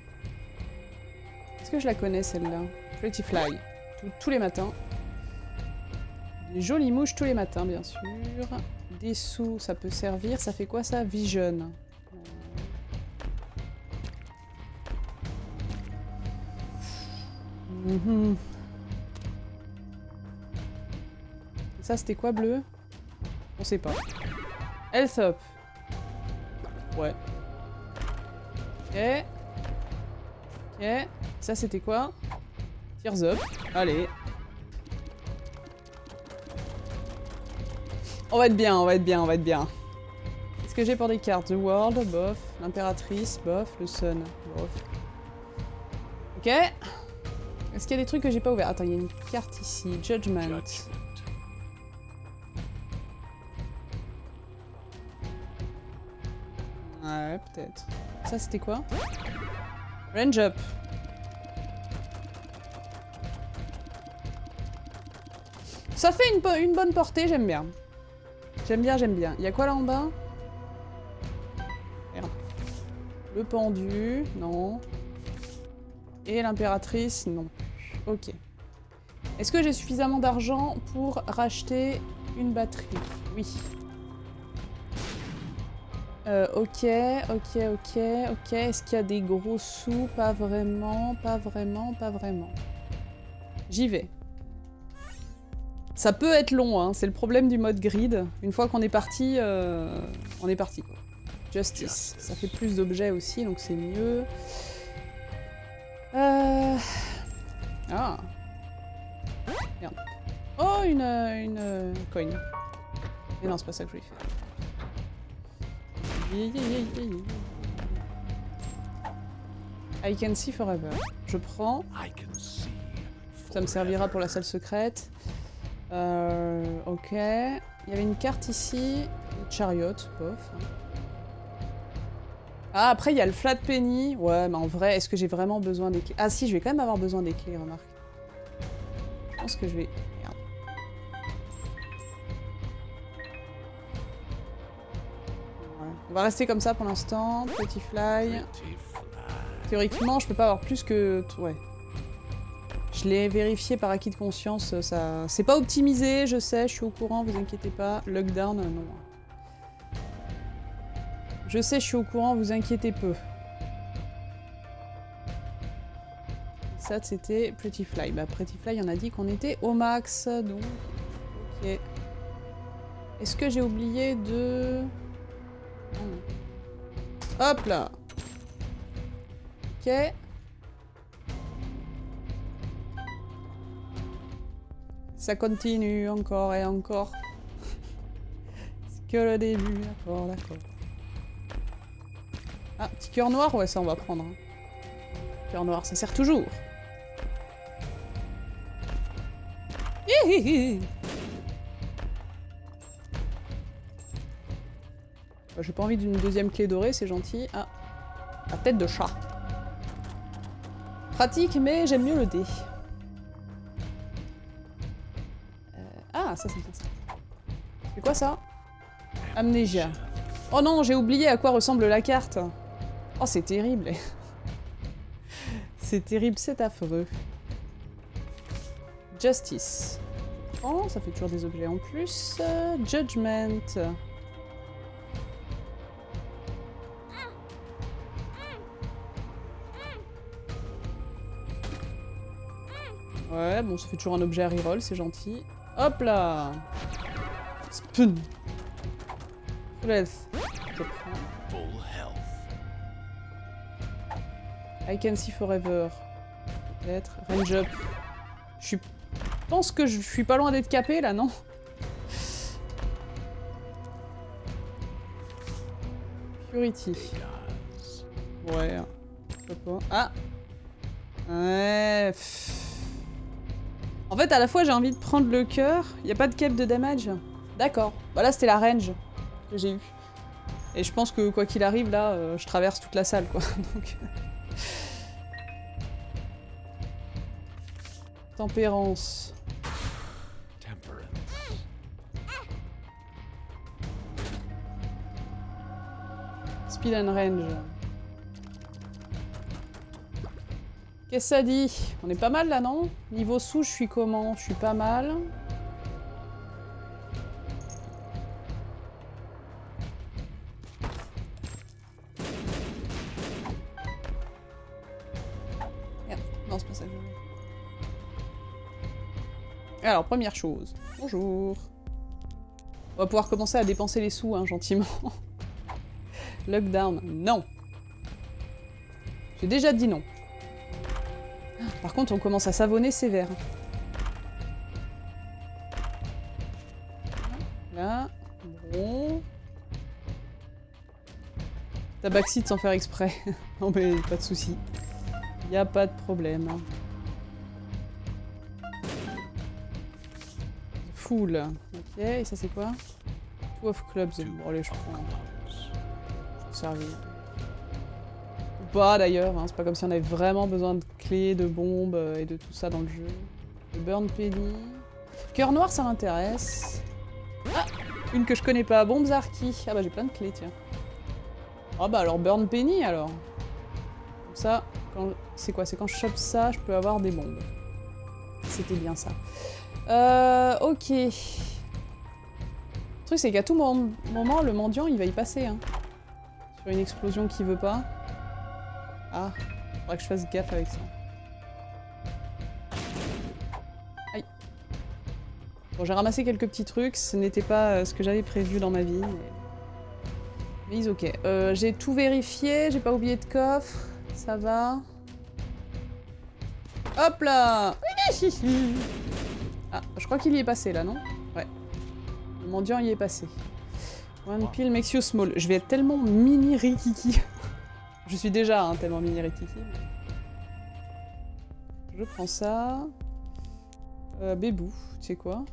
Est-ce que je la connais celle-là? Pretty Fly. Tous, tous les matins. Des jolies mouches tous les matins, bien sûr. Des sous, ça peut servir. Ça fait quoi ça? Vision. Mmh. Ça, c'était quoi, bleu? On sait pas. Health up. Ouais. Ok. Ok. Ça, c'était quoi? Tears up. Allez. On va être bien, on va être bien, on va être bien. Qu'est-ce que j'ai pour des cartes? The World, bof. L'impératrice, bof. Le Sun, bof. Ok. Est-ce qu'il y a des trucs que j'ai pas ouverts? Attends, il y a une carte ici. Judgment. Judgment. Ouais, peut-être. Ça, c'était quoi? Range up. Ça fait une, une bonne portée, j'aime bien. J'aime bien, j'aime bien. Il y a quoi là en bas? Merde. Le pendu, non. Et l'impératrice, non. Ok. Est-ce que j'ai suffisamment d'argent pour racheter une batterie? Oui. Euh, ok, ok, ok, ok. Est-ce qu'il y a des gros sous? Pas vraiment, pas vraiment, pas vraiment. J'y vais. Ça peut être long, hein. C'est le problème du mode grid. Une fois qu'on est parti, euh, on est parti. Quoi. Justice. Ça fait plus d'objets aussi, donc c'est mieux. Euh... Ah. Merde. Oh, une, une, une coin. Mais non, c'est pas ça que je voulais faire. Yeah, yeah, yeah, yeah. I can see forever. Je prends. Ça me servira pour la salle secrète. Euh, ok. Il y avait une carte ici. Chariot, bof. Ah, après il y a le flat penny. Ouais, mais en vrai, est-ce que j'ai vraiment besoin des clés? Ah si, je vais quand même avoir besoin des clés, remarque. Je pense que je vais... Merde. Ouais. On va rester comme ça pour l'instant. Petit fly. Théoriquement, je peux pas avoir plus que... Ouais. Je l'ai vérifié par acquis de conscience, ça... C'est pas optimisé, je sais, je suis au courant, vous inquiétez pas. Lockdown, non. Je sais, je suis au courant, vous inquiétez peu. Ça, c'était Pretty Fly. Bah, Pretty Fly, on a dit qu'on était au max, donc... Ok. Est-ce que j'ai oublié de... Non. Hop là. Ok. Ça continue encore et encore. C'est que le début, d'accord, d'accord. Ah, petit cœur noir, ouais, ça on va prendre. Hein. Cœur noir, ça sert toujours. Hihihi. J'ai pas envie d'une deuxième clé dorée, c'est gentil. Ah, la tête de chat. Pratique, mais j'aime mieux le dé. Ah, ça c'est bien ça. C'est quoi ça? Amnésia. Oh non, j'ai oublié à quoi ressemble la carte. Oh, c'est terrible. C'est terrible, c'est affreux. Justice. Oh, ça fait toujours des objets en plus. Euh, Judgment. Ouais, bon, ça fait toujours un objet à reroll, c'est gentil. Hop là! Spoon! Full health. Je prends. I can see forever. Peut-être. Range up. Je suis... pense que je suis pas loin d'être capé là, non? Purity. Ouais. Ah! Ouais. Pff. En fait, à la fois, j'ai envie de prendre le cœur. Il n'y a pas de cap de damage. D'accord. Bah là, c'était la range que j'ai eue. Et je pense que, quoi qu'il arrive, là, euh, je traverse toute la salle, quoi. Donc... Tempérance. Speed and range. Qu'est-ce que ça dit? On est pas mal là, non? Niveau sous, je suis comment? Je suis pas mal. Alors, première chose. Bonjour. On va pouvoir commencer à dépenser les sous, hein, gentiment. Lockdown. Non. J'ai déjà dit non. Par contre, on commence à savonner sévère. Là. Bon. Tabaxite sans faire exprès. Non mais pas de soucis. Y a pas de problème. Full. Ok, et ça c'est quoi? Two of clubs. Bon allez, je prends. Je vais servir. Ou pas d'ailleurs, hein. C'est pas comme si on avait vraiment besoin de clés, de bombes et de tout ça dans le jeu. Le burn penny. Cœur noir, ça m'intéresse. Ah, une que je connais pas. Bombes Arky. Ah bah j'ai plein de clés, tiens. Ah bah alors burn penny alors. Comme ça, c'est quoi? C'est quand je chope ça, je peux avoir des bombes. C'était bien ça. Euh, ok. Le truc c'est qu'à tout moment, moment, le mendiant il va y passer. Hein. Sur une explosion qu'il veut pas. Ah, faudra que je fasse gaffe avec ça. Aïe. Bon, j'ai ramassé quelques petits trucs, ce n'était pas ce que j'avais prévu dans ma vie. Mais... Mais ils ok. Euh, j'ai tout vérifié, j'ai pas oublié de coffre. Ça va. Hop là. Ah, je crois qu'il y est passé là, non? Ouais. Le mendiant y est passé. One pill makes you small. Je vais être tellement mini rikiki. Je suis déjà hein, tellement mini rikiki. Je prends ça. Euh, Bébou, tu sais quoi?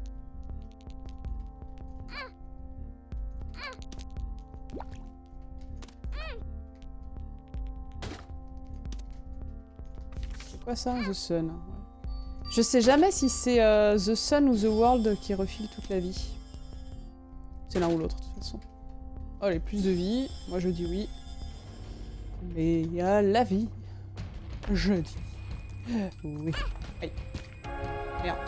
Quoi ça? The Sun. Ouais. Je sais jamais si c'est euh, The Sun ou The World qui refile toute la vie. C'est l'un ou l'autre de toute façon. Oh, allez, plus de vie. Moi je dis oui. Mais il y a la vie. Je dis oui. Aïe. Merde.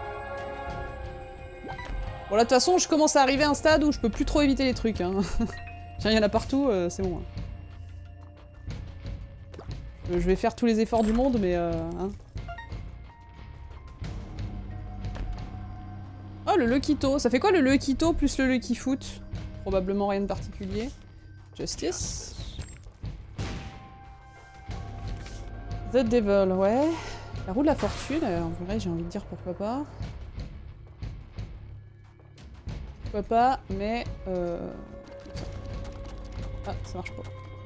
Bon là de toute façon je commence à arriver à un stade où je peux plus trop éviter les trucs. Hein. Tiens, il y en a partout, euh, c'est bon. Hein. Je vais faire tous les efforts du monde, mais euh, hein. Oh, le Luckito. Ça fait quoi le Luckito plus le Lucky Foot? Probablement rien de particulier. Justice. The Devil, ouais. La roue de la fortune, en vrai, j'ai envie de dire pourquoi pas. Pourquoi pas, mais... Euh... Ah, ça marche pas.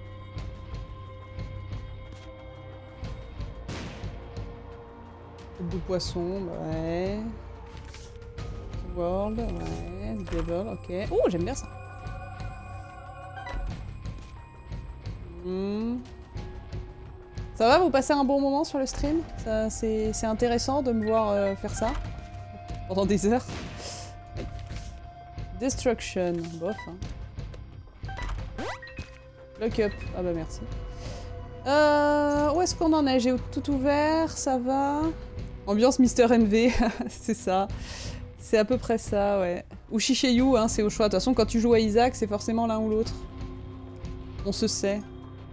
De poisson, ouais. World, ouais. Devil, ok. Oh, j'aime bien ça. Hmm. Ça va, vous passez un bon moment sur le stream? C'est intéressant de me voir euh, faire ça. Pendant des heures. Destruction, bof. Hein. Lock up, ah bah merci. Euh, où est-ce qu'on en est? J'ai tout ouvert, ça va. Ambiance Mister M V, c'est ça. C'est à peu près ça, ouais. Ou Shishayu, hein, c'est au choix. De toute façon, quand tu joues à Isaac, c'est forcément l'un ou l'autre. On se sait.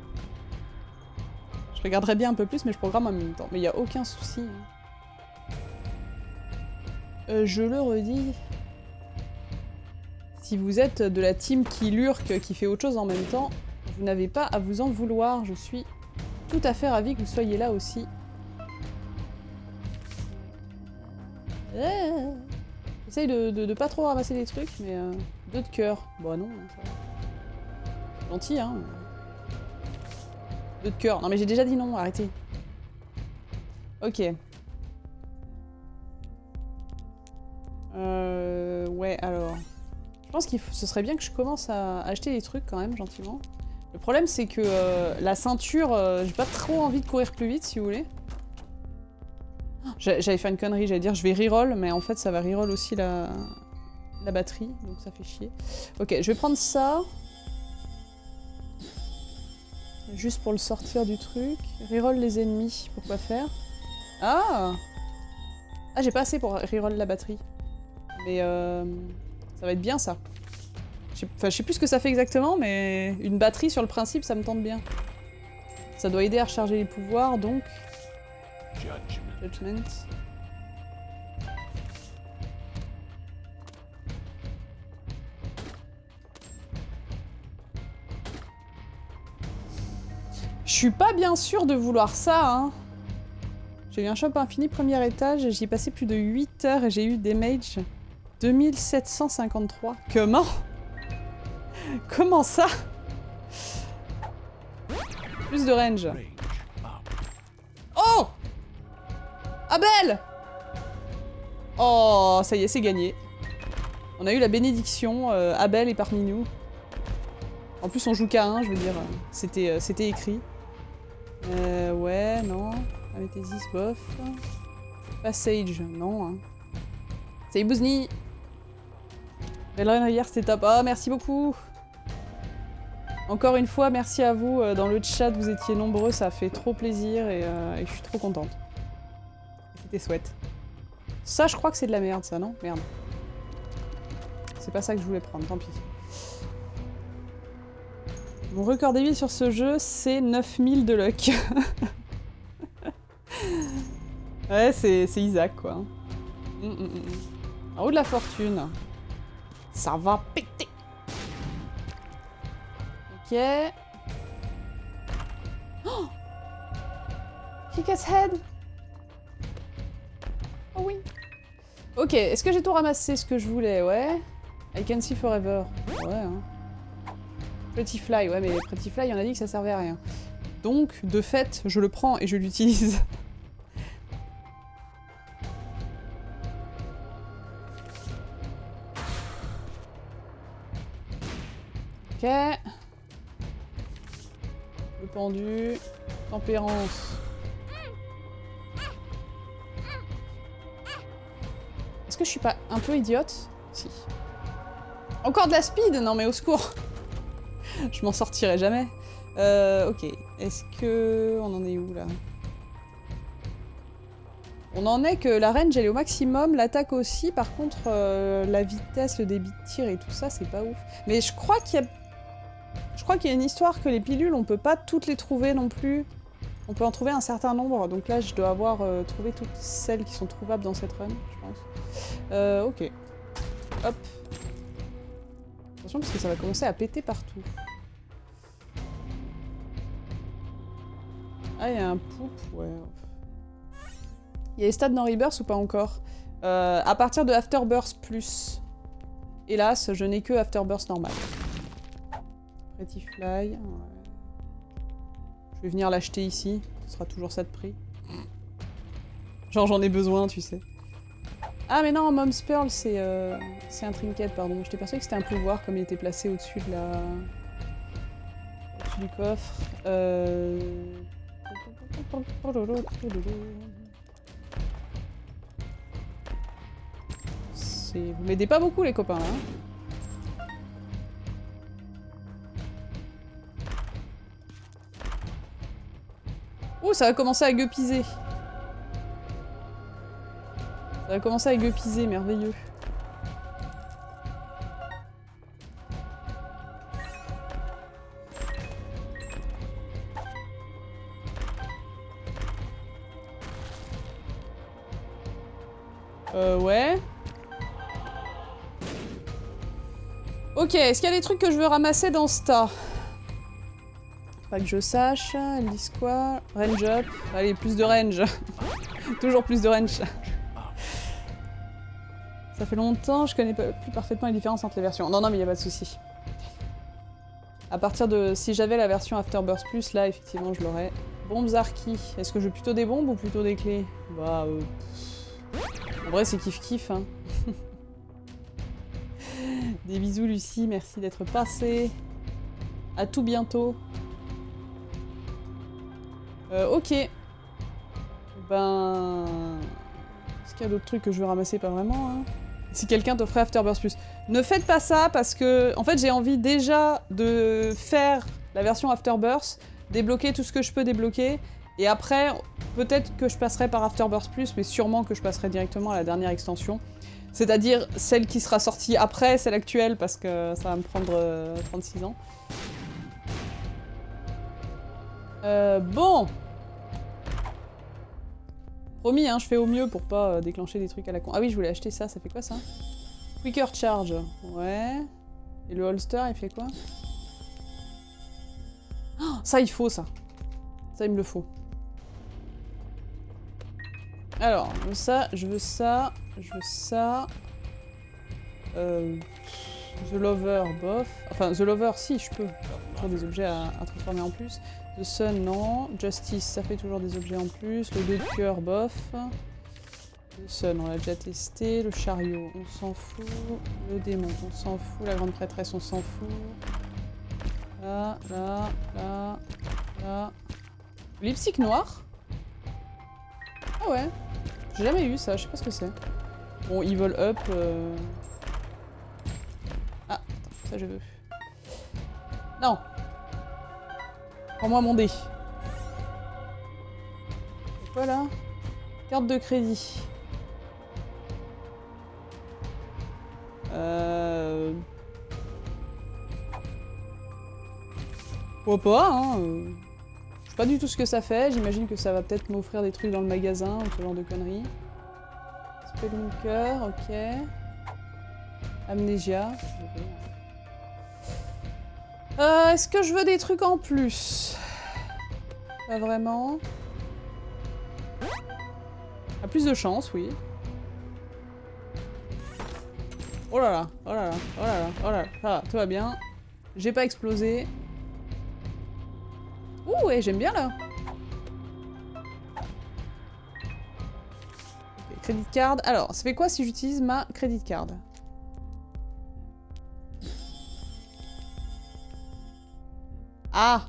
Je regarderai bien un peu plus, mais je programme en même temps. Mais il n'y a aucun souci. Euh, je le redis. Si vous êtes de la team qui lurque, qui fait autre chose en même temps, vous n'avez pas à vous en vouloir. Je suis tout à fait ravie que vous soyez là aussi. Euh, J'essaye de, de, de pas trop ramasser des trucs, mais euh, deux de cœur. Bon non, ça va. Gentil, hein. Deux de cœur. Non mais j'ai déjà dit non, arrêtez. Ok. Euh, ouais, alors... Je pense que ce serait bien que je commence à acheter des trucs quand même, gentiment. Le problème c'est que euh, la ceinture, euh, j'ai pas trop envie de courir plus vite, si vous voulez. J'allais faire une connerie, j'allais dire je vais reroll, mais en fait ça va reroll aussi la... la batterie, donc ça fait chier. Ok, je vais prendre ça. Juste pour le sortir du truc. Reroll les ennemis, pourquoi faire? Ah Ah, j'ai pas assez pour reroll la batterie. Mais euh, ça va être bien ça. Enfin, je sais plus ce que ça fait exactement, mais une batterie sur le principe, ça me tente bien. Ça doit aider à recharger les pouvoirs, donc... Judgment. Je suis pas bien sûre de vouloir ça, hein. J'ai eu un shop infini, premier étage, j'y ai passé plus de huit heures et j'ai eu des mages deux mille sept cent cinquante-trois. Comment? Comment ça? Plus de range. Oh! Abel! Oh, ça y est, c'est gagné. On a eu la bénédiction, euh, Abel est parmi nous. En plus, on joue qu'à un, je veux dire, c'était euh, c'était écrit. Euh, ouais, non. Améthésis, bof. Passage, non. Hein. C'est Bousni. Belle hier, c'était top. Oh, merci beaucoup. Encore une fois, merci à vous. Euh, dans le chat, vous étiez nombreux, ça a fait trop plaisir et, euh, et je suis trop contente. C'était chouette. Ça, je crois que c'est de la merde, ça, non? Merde. C'est pas ça que je voulais prendre, tant pis. Mon record des villes sur ce jeu, c'est neuf mille de luck. Ouais, c'est Isaac, quoi. Mm, mm, mm. En haut de la fortune. Ça va péter. Ok. Oh, Kick-ass head. Oh oui. Ok, est-ce que j'ai tout ramassé ce que je voulais? Ouais. I can see forever. Ouais, hein. Pretty Fly, ouais, mais Pretty Fly, on a dit que ça servait à rien. Donc, de fait, je le prends et je l'utilise. Ok. Le pendu. Tempérance. Est-ce que je suis pas un peu idiote? Si. Encore de la speed? Non mais au secours. Je m'en sortirai jamais. Euh, ok. Est-ce que... On en est où, là? On en est que la range, elle est au maximum, l'attaque aussi. Par contre, euh, la vitesse, le débit de tir et tout ça, c'est pas ouf. Mais je crois qu'il y a... Je crois qu'il y a une histoire que les pilules, on peut pas toutes les trouver non plus. On peut en trouver un certain nombre. Donc là, je dois avoir euh, trouvé toutes celles qui sont trouvables dans cette run, je pense. Euh, ok. Hop. Attention, parce que ça va commencer à péter partout. Ah, il y a un poupe, ouais. Il y a les stats dans Rebirth ou pas encore? euh, À partir de Afterbirth plus. Hélas, je n'ai que Afterbirth normal. Pretty Fly. Ouais. Je vais venir l'acheter ici. Ce sera toujours ça de prix. Genre, j'en ai besoin, tu sais. Ah, mais non, Mom's Pearl, c'est euh, c'est un trinket, pardon. J'étais persuadée que c'était un pouvoir, comme il était placé au-dessus de la... au-dessus du coffre. Euh... Vous m'aidez pas beaucoup, les copains, là. Hein. Ouh, ça va commencer à gueupiser. Ça va commencer à gueupiser, merveilleux. Euh, ouais. Ok, est-ce qu'il y a des trucs que je veux ramasser dans ce tas? Pas que je sache. Elles disent quoi? Range up. Allez, plus de range. Toujours plus de range. Ça fait longtemps, je connais pas plus parfaitement les différences entre les versions. Non, non, mais il n'y a pas de souci. À partir de... Si j'avais la version Afterbirth Plus, là, effectivement, je l'aurais. Bombes Arki. Est-ce que je veux plutôt des bombes ou plutôt des clés? Bah, euh... en vrai, c'est kiff-kiff, hein. Des bisous, Lucie. Merci d'être passée. À tout bientôt. Euh, ok. Ben... Est-ce qu'il y a d'autres trucs que je veux ramasser? Pas vraiment, hein. Si quelqu'un t'offrait Afterbirth Plus. Ne faites pas ça parce que, en fait, j'ai envie déjà de faire la version Afterbirth, débloquer tout ce que je peux débloquer, et après, peut-être que je passerai par Afterbirth Plus, mais sûrement que je passerai directement à la dernière extension. C'est-à-dire celle qui sera sortie après celle actuelle, parce que ça va me prendre euh, trente-six ans. Euh, bon. Promis, hein, je fais au mieux pour pas euh, déclencher des trucs à la con. Ah oui, je voulais acheter ça, ça fait quoi ça? Quicker Charge, ouais. Et le holster, il fait quoi? Oh, ça, il faut ça. Ça, il me le faut. Alors, je veux ça, je veux ça, je veux ça. Euh, The Lover, bof. Enfin, The Lover, si, je peux. Toujours des objets à, à transformer en plus. The Sun, non. Justice, ça fait toujours des objets en plus. Le deux de cœur, bof. Le Sun, on l'a déjà testé. Le chariot, on s'en fout. Le démon, on s'en fout. La grande prêtresse, on s'en fout. Là, là, là, là. Lipstick noir. Ah ouais. J'ai jamais eu ça, je sais pas ce que c'est. Bon, Evil Up. Euh... Ah, attends, ça je veux. Non. Prends-moi mon dé. C'est quoi là? Carte de crédit. Euh... Pourquoi pas, hein. Je sais pas du tout ce que ça fait. J'imagine que ça va peut-être m'offrir des trucs dans le magasin ou ce genre de conneries. Spelunker, ok. Amnesia. Euh, Est-ce que je veux des trucs en plus? Pas vraiment. A plus de chance, oui. Oh là là, oh là là, oh là là, oh là là, ça va, tout va bien. J'ai pas explosé. Ouh, ouais, j'aime bien là. Okay, credit card. Alors, ça fait quoi si j'utilise ma credit card? Ah!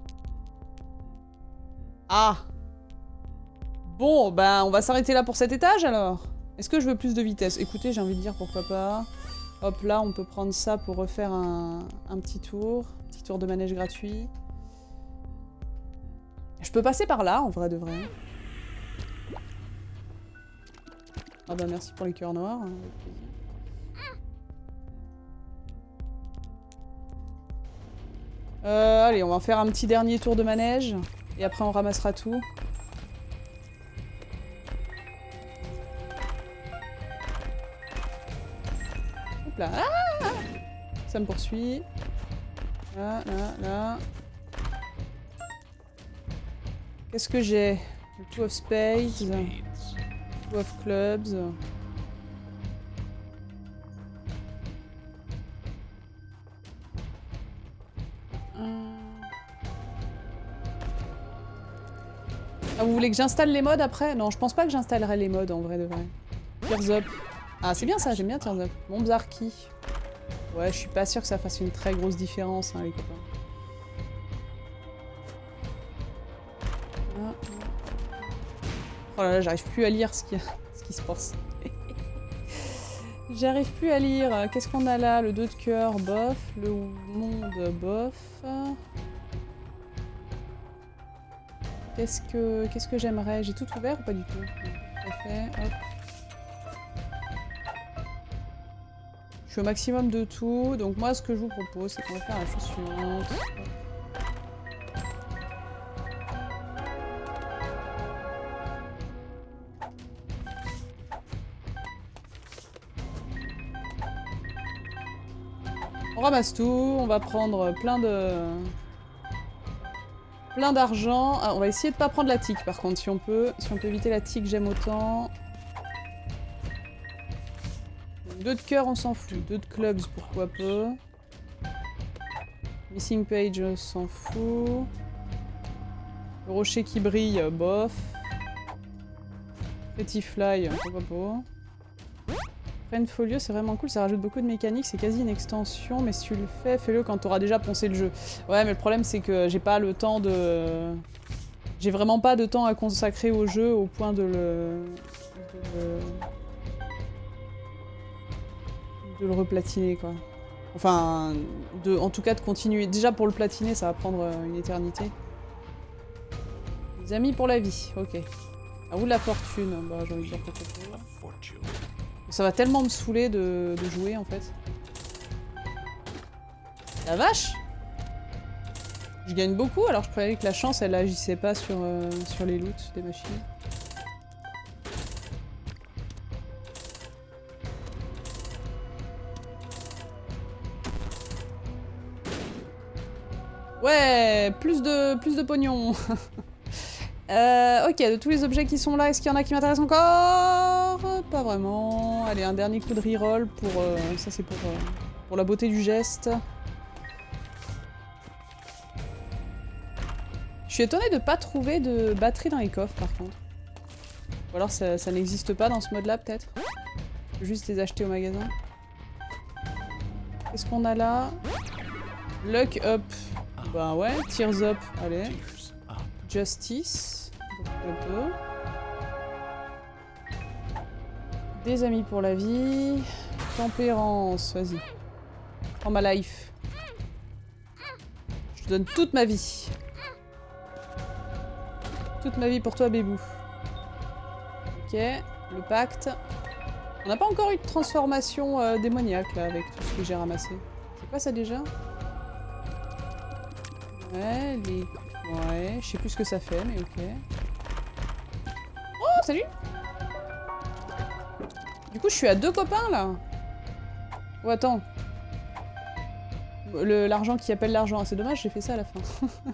Ah! Bon, ben, on va s'arrêter là pour cet étage alors. Est-ce que je veux plus de vitesse? Écoutez, j'ai envie de dire pourquoi pas. Hop, là, on peut prendre ça pour refaire un, un petit tour. Un petit tour de manège gratuit. Je peux passer par là, en vrai de vrai. Ah bah merci pour les cœurs noirs, hein, avec plaisir. Euh, allez, on va faire un petit dernier tour de manège. Et après, on ramassera tout. Hop là. Ah, ça me poursuit. Là, là, là. Qu'est-ce que j'ai? Le Two of Spades. Two of Clubs. Ah, vous voulez que j'installe les modes après? Non, je pense pas que j'installerai les modes en vrai de vrai. Tears Up. Ah, c'est bien ça, j'aime bien Tears Up. Bombs Arky. Ouais, je suis pas sûre que ça fasse une très grosse différence, hein, les copains. Ah, ah. Oh là là, j'arrive plus à lire ce qui, ce qui se passe. J'arrive plus à lire. Qu'est-ce qu'on a là? Le deux de cœur, bof. Le monde, bof. Qu'est-ce que qu'est-ce que j'aimerais? J'ai tout ouvert ou pas du tout? Parfait, hop. Je suis au maximum de tout, donc moi ce que je vous propose, c'est qu'on va faire la chose suivante. On ramasse tout, on va prendre plein de... plein d'argent. Ah, on va essayer de pas prendre la tique par contre, si on peut. Si on peut éviter la tique, j'aime autant. Deux de cœur, on s'en fout. Deux de clubs, pourquoi pas. Missing page, on s'en fout. Le rocher qui brille, bof. Pretty fly, pourquoi pas. Friendfolio, c'est vraiment cool, ça rajoute beaucoup de mécaniques, c'est quasi une extension, mais si tu le fais, fais-le quand tu auras déjà poncé le jeu. Ouais, mais le problème c'est que j'ai pas le temps de... J'ai vraiment pas de temps à consacrer au jeu au point de le... de le... de le replatiner, quoi. Enfin, de... en tout cas de continuer. Déjà pour le platiner, ça va prendre une éternité. Les amis pour la vie, ok. À vous de la fortune, bah j'ai envie de dire pourquoi pas. Ça va tellement me saouler de, de jouer en fait. La vache! Je gagne beaucoup, alors je croyais que la chance elle agissait pas sur, euh, sur les loots des machines. Ouais! Plus de, plus de pognon! Euh, ok, de tous les objets qui sont là, est-ce qu'il y en a qui m'intéressent encore? Pas vraiment. Allez, un dernier coup de reroll pour... Euh, ça c'est pour, euh, pour la beauté du geste. Je suis étonnée de pas trouver de batterie dans les coffres par contre. Ou alors ça, ça n'existe pas dans ce mode là peut-être. Je peux juste les acheter au magasin. Qu'est-ce qu'on a là? Luck up. Bah ouais, tears up, allez. Justice. Un peu. Des amis pour la vie. Tempérance, vas-y. Prends ma life. Je te donne toute ma vie. Toute ma vie pour toi, bébou. Ok, le pacte. On n'a pas encore eu de transformation euh, démoniaque là avec tout ce que j'ai ramassé. C'est quoi ça déjà? Ouais, les... Ouais, je sais plus ce que ça fait, mais ok. Oh, salut! Du coup, je suis à deux copains là. Oh, attends. L'argent qui appelle l'argent. C'est dommage, j'ai fait ça à la fin.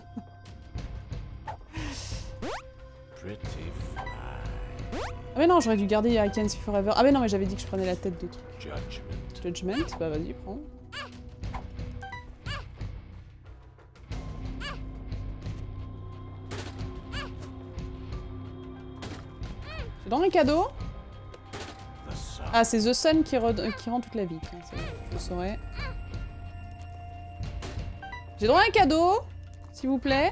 Ah mais non, j'aurais dû garder I Can See Forever. Ah mais non, mais j'avais dit que je prenais la tête de truc. Judgment. Judgment, bah vas-y, prends. J'ai dans un cadeau. Ah, c'est The Sun qui, qui rend toute la vie. Tiens, je le saurais. J'ai droit à un cadeau, s'il vous plaît.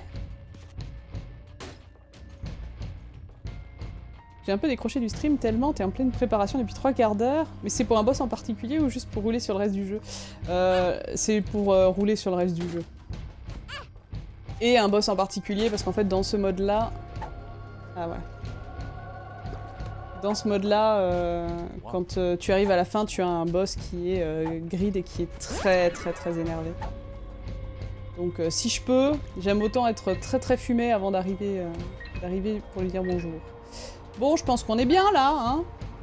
J'ai un peu décroché du stream tellement t'es en pleine préparation depuis trois quarts d'heure. Mais c'est pour un boss en particulier ou juste pour rouler sur le reste du jeu? euh, C'est pour euh, rouler sur le reste du jeu. Et un boss en particulier parce qu'en fait dans ce mode là... Ah ouais. Dans ce mode là, euh, quand euh, tu arrives à la fin, tu as un boss qui est euh, grid et qui est très très très énervé. Donc euh, si je peux, j'aime autant être très très fumé avant d'arriver euh, d'arriver pour lui dire bonjour. Bon, je pense qu'on est bien là, hein.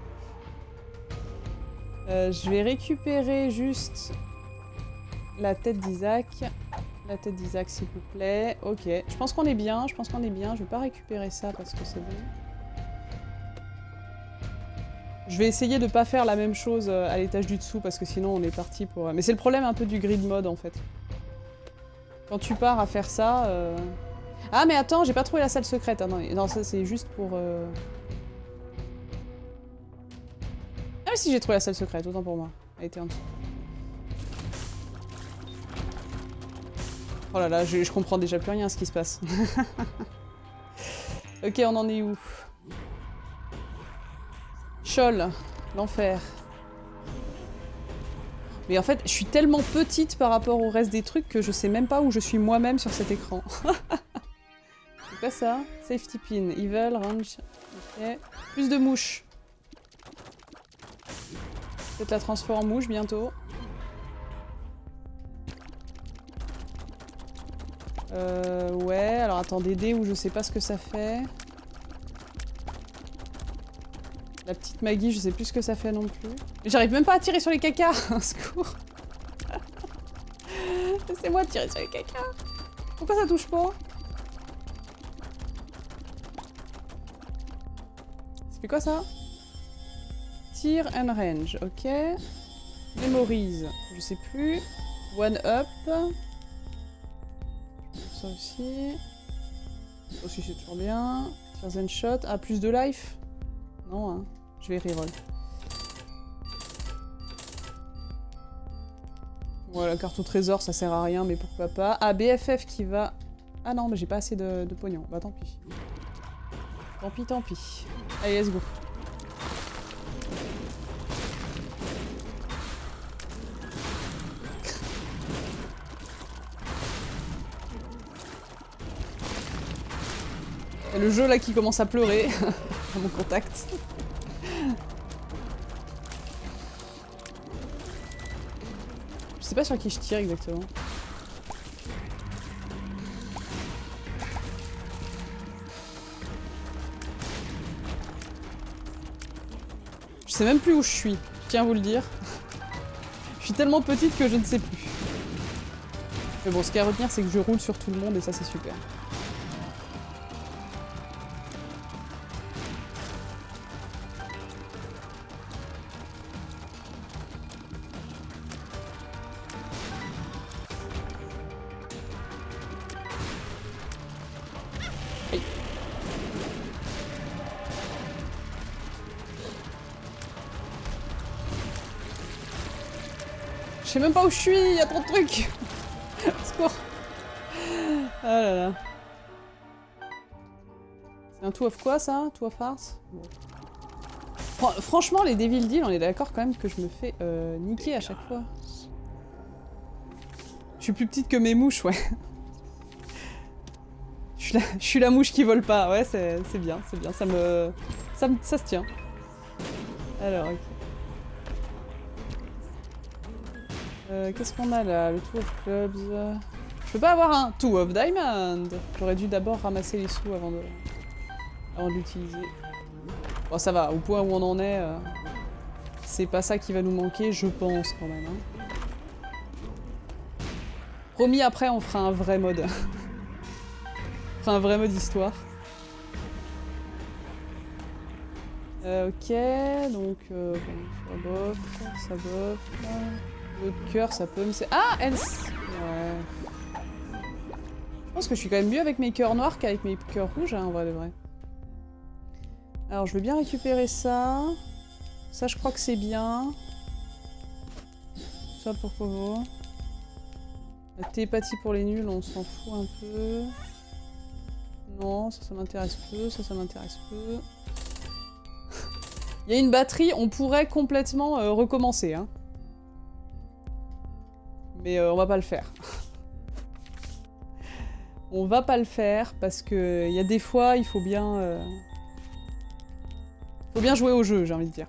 Euh, je vais récupérer juste la tête d'Isaac. La tête d'Isaac, s'il vous plaît. Ok, je pense qu'on est bien, je pense qu'on est bien. Je vais pas récupérer ça parce que c'est bon. Je vais essayer de pas faire la même chose à l'étage du dessous parce que sinon on est parti pour... Mais c'est le problème un peu du grid mode en fait. Quand tu pars à faire ça... Euh... Ah mais attends, j'ai pas trouvé la salle secrète. Ah, non, non, ça c'est juste pour... Euh... Ah mais si, j'ai trouvé la salle secrète, autant pour moi. Elle était en dessous. Oh là là, je, je comprends déjà plus rien à ce qui se passe. Ok, on en est où? Chol, l'enfer. Mais en fait, je suis tellement petite par rapport au reste des trucs que je sais même pas où je suis moi-même sur cet écran. C'est quoi ça? Safety pin, evil, range... Ok. Plus de mouches. Peut-être la transforme en mouche bientôt. Euh... Ouais, alors attends, des dés où je sais pas ce que ça fait. La petite Maggie, je sais plus ce que ça fait non plus. Mais j'arrive même pas à tirer sur les cacas. Un secours. Laissez-moi tirer sur les cacas. Pourquoi ça touche pas? Ça fait quoi ça? Tire and range, ok. Memorise, je sais plus. One up. Ça aussi. Ça aussi c'est toujours bien. Tears and shot. Ah, plus de life? Non, hein. Je vais reroll. Bon, la carte au trésor, ça sert à rien, mais pourquoi pas. Ah, B F F qui va... Ah non, mais j'ai pas assez de, de pognon. Bah tant pis. Tant pis, tant pis. Allez, let's go. Et le jeu là qui commence à pleurer à mon contact. Je sais pas sur qui je tire exactement. Je sais même plus où je suis, je tiens à vous le dire. Je suis tellement petite que je ne sais plus. Mais bon, ce qu'il y a à retenir, c'est que je roule sur tout le monde et ça c'est super. Je sais même pas où je suis, il y a trop de trucs. Secours. Ah là là. C'est un two of quoi ça? Two of hearts? Bon. Fran franchement, les Devil Deal, on est d'accord quand même que je me fais euh, niquer à chaque fois. Je suis plus petite que mes mouches, ouais. Je suis la, je suis la mouche qui vole pas, ouais, c'est bien, c'est bien, ça me, ça me... ça se tient. Alors, ok. Euh, Qu'est-ce qu'on a là? Le Two of Clubs. Je peux pas avoir un Two of Diamond. J'aurais dû d'abord ramasser les sous avant de, avant de l'utiliser. Bon, ça va, au point où on en est, euh, c'est pas ça qui va nous manquer, je pense quand même. Hein. Promis, après, on fera un vrai mode. On fera un vrai mode histoire. Euh, ok, donc, euh, bon, ça bof, ça bof. L'autre cœur, ça peut me... Ah, elle... Ouais. Je pense que je suis quand même mieux avec mes cœurs noirs qu'avec mes cœurs rouges, hein, en vrai de vrai. Alors, je veux bien récupérer ça. Ça, je crois que c'est bien. Ça, pour Kovo. La télépathie pour les nuls, on s'en fout un peu. Non, ça, ça m'intéresse peu. Ça, ça m'intéresse peu. Il y a une batterie, on pourrait complètement euh, recommencer, hein. Mais euh, on va pas le faire. On va pas le faire parce que il y a des fois, il faut bien... Euh... faut bien jouer au jeu, j'ai envie de dire.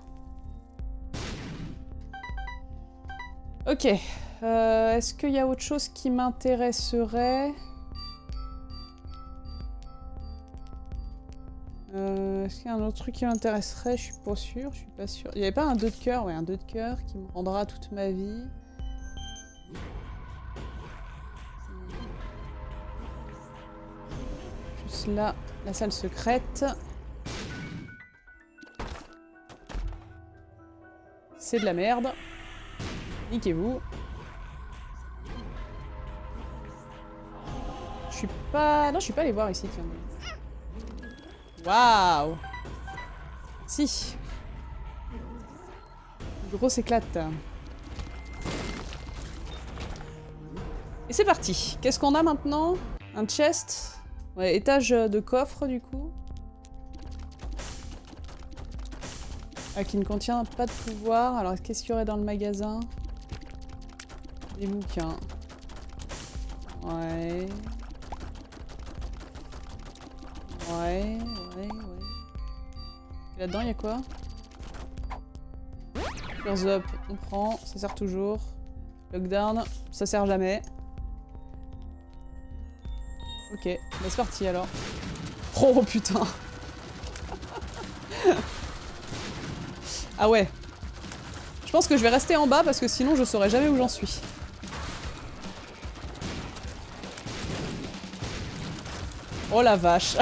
Ok. Euh, Est-ce qu'il y a autre chose qui m'intéresserait? euh, Est-ce qu'il y a un autre truc qui m'intéresserait? Je suis pas sûre, je suis pas sûre. Il y avait pas un deux de cœur? Ouais, un deux de cœur qui me rendra toute ma vie. Juste là, la salle secrète. C'est de la merde. Niquez-vous. Je suis pas... Non, je suis pas allée voir ici, tiens. Waouh! Si. Grosse éclate. Et c'est parti. Qu'est-ce qu'on a maintenant? Un chest. Ouais, étage de coffre, du coup. Ah, qui ne contient pas de pouvoir. Alors, qu'est-ce qu'il y aurait dans le magasin? Des bouquins. Ouais. Ouais, ouais, ouais. Et là-dedans, il y a quoi? Clears up, on prend, ça sert toujours. Lockdown, ça sert jamais. Ok, bah c'est parti alors. Oh putain. Ah ouais. Je pense que je vais rester en bas parce que sinon je saurais jamais où j'en suis. Oh la vache.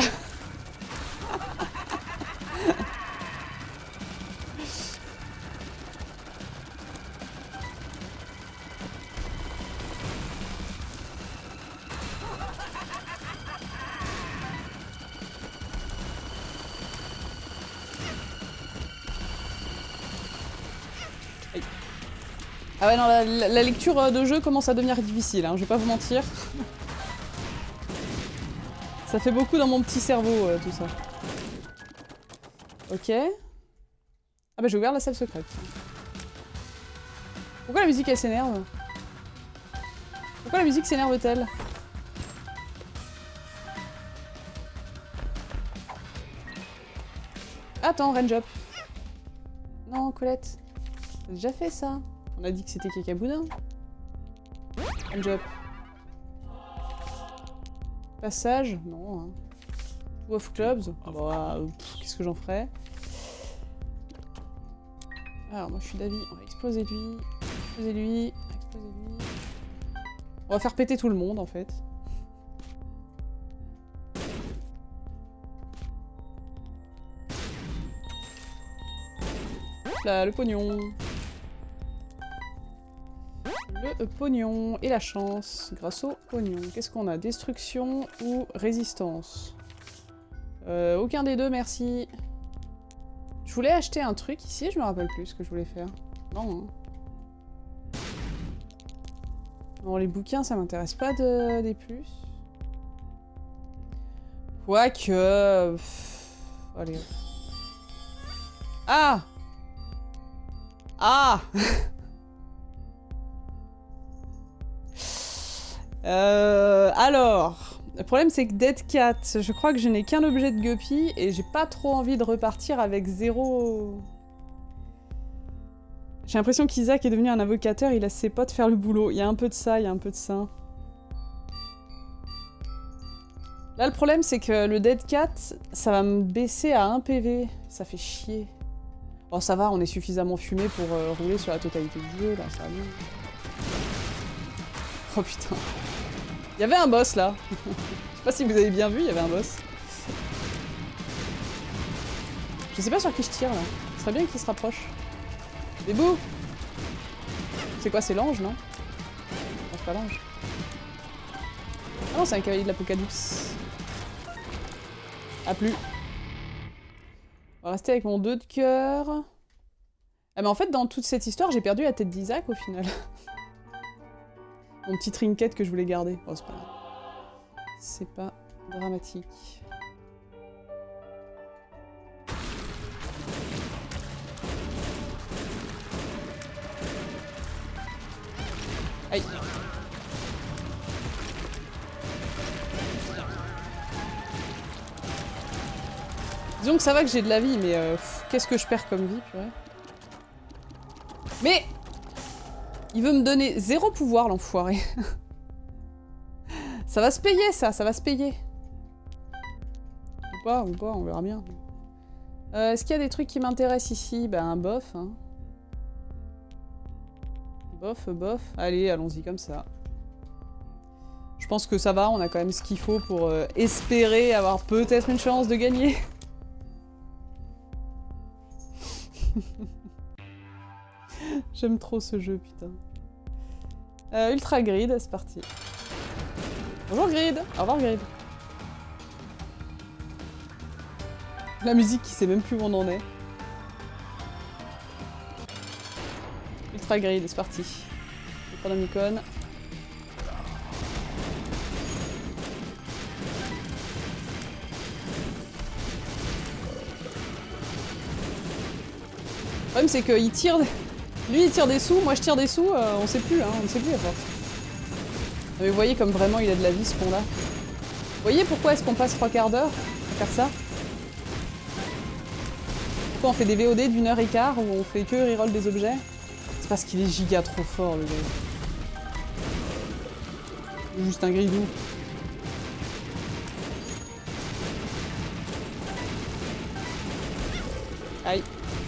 Ah ouais non, la, la, la lecture de jeu commence à devenir difficile, hein, je vais pas vous mentir. Ça fait beaucoup dans mon petit cerveau, euh, tout ça. Ok. Ah bah j'ai ouvert la salle secrète. Pourquoi la musique elle s'énerve? Pourquoi la musique s'énerve-t-elle? Attends, range up. Non, Colette. T'as déjà fait ça? On a dit que c'était Cacaboudin. Range up. Passage? Non. Hein. Two of clubs? Bon, euh, qu'est-ce que j'en ferais? Alors, moi je suis d'avis. On va exploser lui. Exploser lui. Exploser lui. On va faire péter tout le monde en fait. Là, le pognon. Le pognon et la chance grâce au pognon. Qu'est-ce qu'on a? Destruction ou résistance? euh, Aucun des deux, merci. Je voulais acheter un truc ici, je me rappelle plus ce que je voulais faire. Non. Hein. Bon, les bouquins, ça m'intéresse pas de... des plus. Quoique... Pff... Allez. Ah! Ah! euh, alors... Le problème, c'est que Dead Cat, je crois que je n'ai qu'un objet de Guppy et j'ai pas trop envie de repartir avec zéro... J'ai l'impression qu'Isaac est devenu un avocateur, il laisse ses potes faire le boulot. Il y a un peu de ça, il y a un peu de ça. Là, le problème, c'est que le Dead Cat, ça va me baisser à un P V. Ça fait chier. Oh, ça va, on est suffisamment fumé pour euh, rouler sur la totalité du jeu, là, ça va bien. Oh putain. Il y avait un boss, là. Je sais pas si vous avez bien vu, il y avait un boss. Je sais pas sur qui je tire, là. Ce serait bien qu'il se rapproche. Debout! C'est quoi, c'est l'ange, non? Non, c'est pas l'ange. Ah non, c'est un cavalier de l'Apocalypse. A plus. On va rester avec mon deux de cœur. Ah mais en fait, dans toute cette histoire, j'ai perdu la tête d'Isaac, au final. Mon petit trinket que je voulais garder. Oh, c'est pas grave. C'est pas dramatique. Aïe. Disons que ça va que j'ai de la vie, mais euh, qu'est-ce que je perds comme vie, purée. Mais il veut me donner zéro pouvoir, l'enfoiré. Ça va se payer, ça, ça va se payer. Ou pas, ou pas, on verra bien. Euh, Est-ce qu'il y a des trucs qui m'intéressent ici? Ben, un bof, hein. Bof, bof. Allez, allons-y comme ça. Je pense que ça va, on a quand même ce qu'il faut pour euh, espérer avoir peut-être une chance de gagner. J'aime trop ce jeu, putain. Euh, Ultra Grid, c'est parti. Bonjour Grid. Au revoir Grid. La musique qui sait même plus où on en est. Ultra Grid, c'est parti. Necronomicon. Le problème c'est qu'il tire... Lui il tire des sous, moi je tire des sous, euh, on sait plus, hein, on ne sait plus à force. Mais vous voyez comme vraiment il a de la vie ce pont là. Vous voyez pourquoi est-ce qu'on passe trois quarts d'heure à faire ça? Pourquoi on fait des V O D d'une heure et quart où on fait que reroll des objets? C'est parce qu'il est giga trop fort le gars. Juste un gridou. Aïe.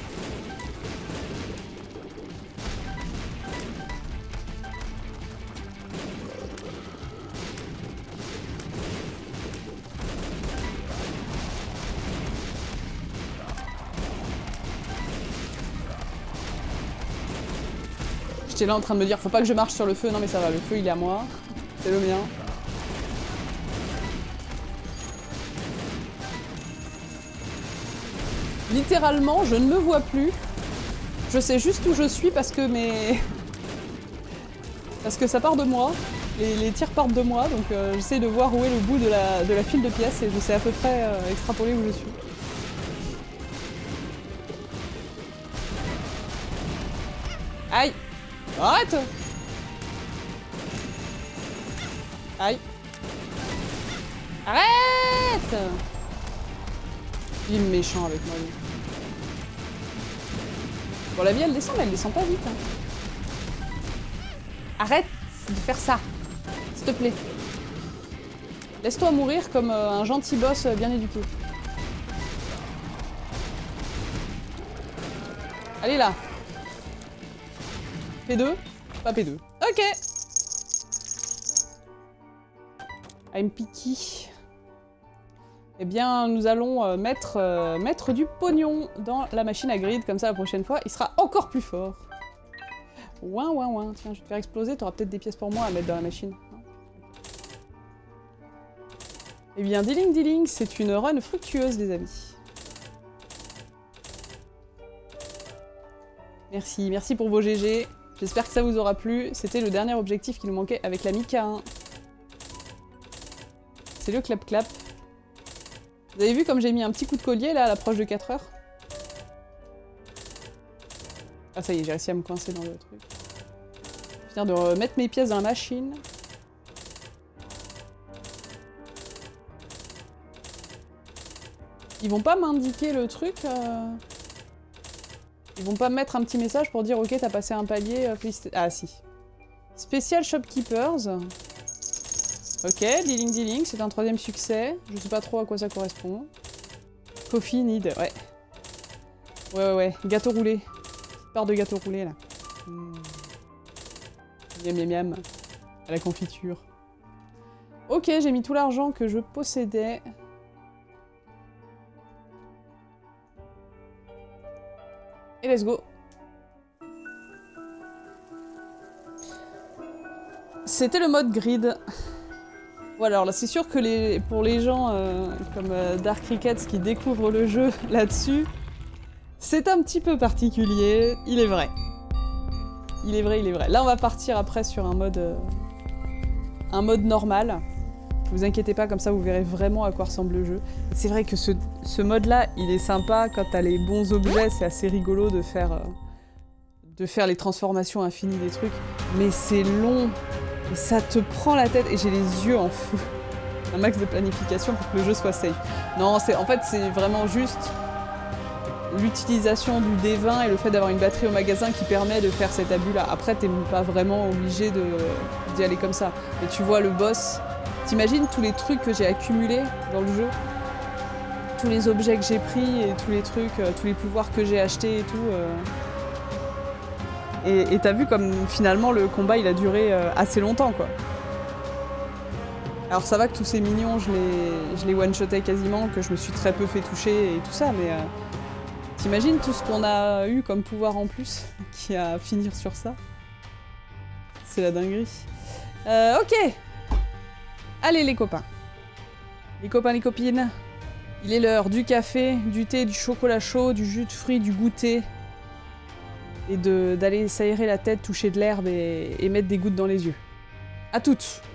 J'étais là en train de me dire, faut pas que je marche sur le feu. Non mais ça va, le feu il est à moi. C'est le mien. Littéralement, je ne me vois plus. Je sais juste où je suis parce que mes... parce que ça part de moi. Les, les tirs partent de moi, donc euh, j'essaie de voir où est le bout de la, de la file de pièces et je sais à peu près euh, extrapoler où je suis. Aïe! Arrête! Aïe! Arrête! Il est méchant avec moi, lui. Bon, la vie, elle descend, mais elle descend pas vite. Hein. Arrête de faire ça, s'il te plaît. Laisse-toi mourir comme euh, un gentil boss euh, bien éduqué. Allez, là. P deux? Pas P deux. Ok. I'm picky. Eh bien, nous allons euh, mettre, euh, mettre du pognon dans la machine à grid, comme ça la prochaine fois, il sera encore plus fort. Ouin, ouin, ouin. Tiens, je vais te faire exploser, t'auras peut-être des pièces pour moi à mettre dans la machine. Eh bien, dealing, dealing, c'est une run fructueuse, les amis. Merci, merci pour vos G G. J'espère que ça vous aura plu. C'était le dernier objectif qui nous manquait avec la Mika un. C'est le clap-clap. Vous avez vu comme j'ai mis un petit coup de collier là à l'approche de quatre heures? Ah ça y est, j'ai réussi à me coincer dans le truc. Je viens de remettre mes pièces dans la machine. Ils vont pas m'indiquer le truc euh... Ils vont pas me mettre un petit message pour dire ok t'as passé un palier, euh, félicitations. Ah si. Spécial Shopkeepers. Ok, dealing dealing, c'est un troisième succès. Je sais pas trop à quoi ça correspond. Coffee need, ouais. Ouais ouais ouais, gâteau roulé. Part de gâteau roulé là. Mmh. Miam miam miam. À la confiture. Ok, j'ai mis tout l'argent que je possédais. Et let's go. C'était le mode grid. Voilà, alors là c'est sûr que les, pour les gens euh, comme euh, Dark Crickets qui découvrent le jeu là-dessus, c'est un petit peu particulier, il est vrai. Il est vrai, il est vrai. Là on va partir après sur un mode, euh, un mode normal. Vous inquiétez pas, comme ça vous verrez vraiment à quoi ressemble le jeu. C'est vrai que ce, ce mode-là, il est sympa quand t'as les bons objets, c'est assez rigolo de faire, euh, de faire les transformations infinies des trucs, mais c'est long. Et ça te prend la tête, et j'ai les yeux en feu. Un max de planification pour que le jeu soit safe. Non, c'est en fait, c'est vraiment juste l'utilisation du D vingt et le fait d'avoir une batterie au magasin qui permet de faire cet abus-là. Après, t'es pas vraiment obligé d'y aller comme ça. Et tu vois le boss, t'imagines tous les trucs que j'ai accumulés dans le jeu? Tous les objets que j'ai pris et tous les trucs, euh, tous les pouvoirs que j'ai achetés et tout. Euh... Et t'as vu comme finalement le combat il a duré euh, assez longtemps quoi. Alors ça va que tous ces mignons je les, je les one-shotais quasiment, que je me suis très peu fait toucher et tout ça, mais euh, t'imagines tout ce qu'on a eu comme pouvoir en plus qui a à finir sur ça? C'est la dinguerie. Euh, ok. Allez les copains. Les copains, les copines. Il est l'heure du café, du thé, du chocolat chaud, du jus de fruits, du goûter. Et d'aller s'aérer la tête, toucher de l'herbe et, et mettre des gouttes dans les yeux. À toutes!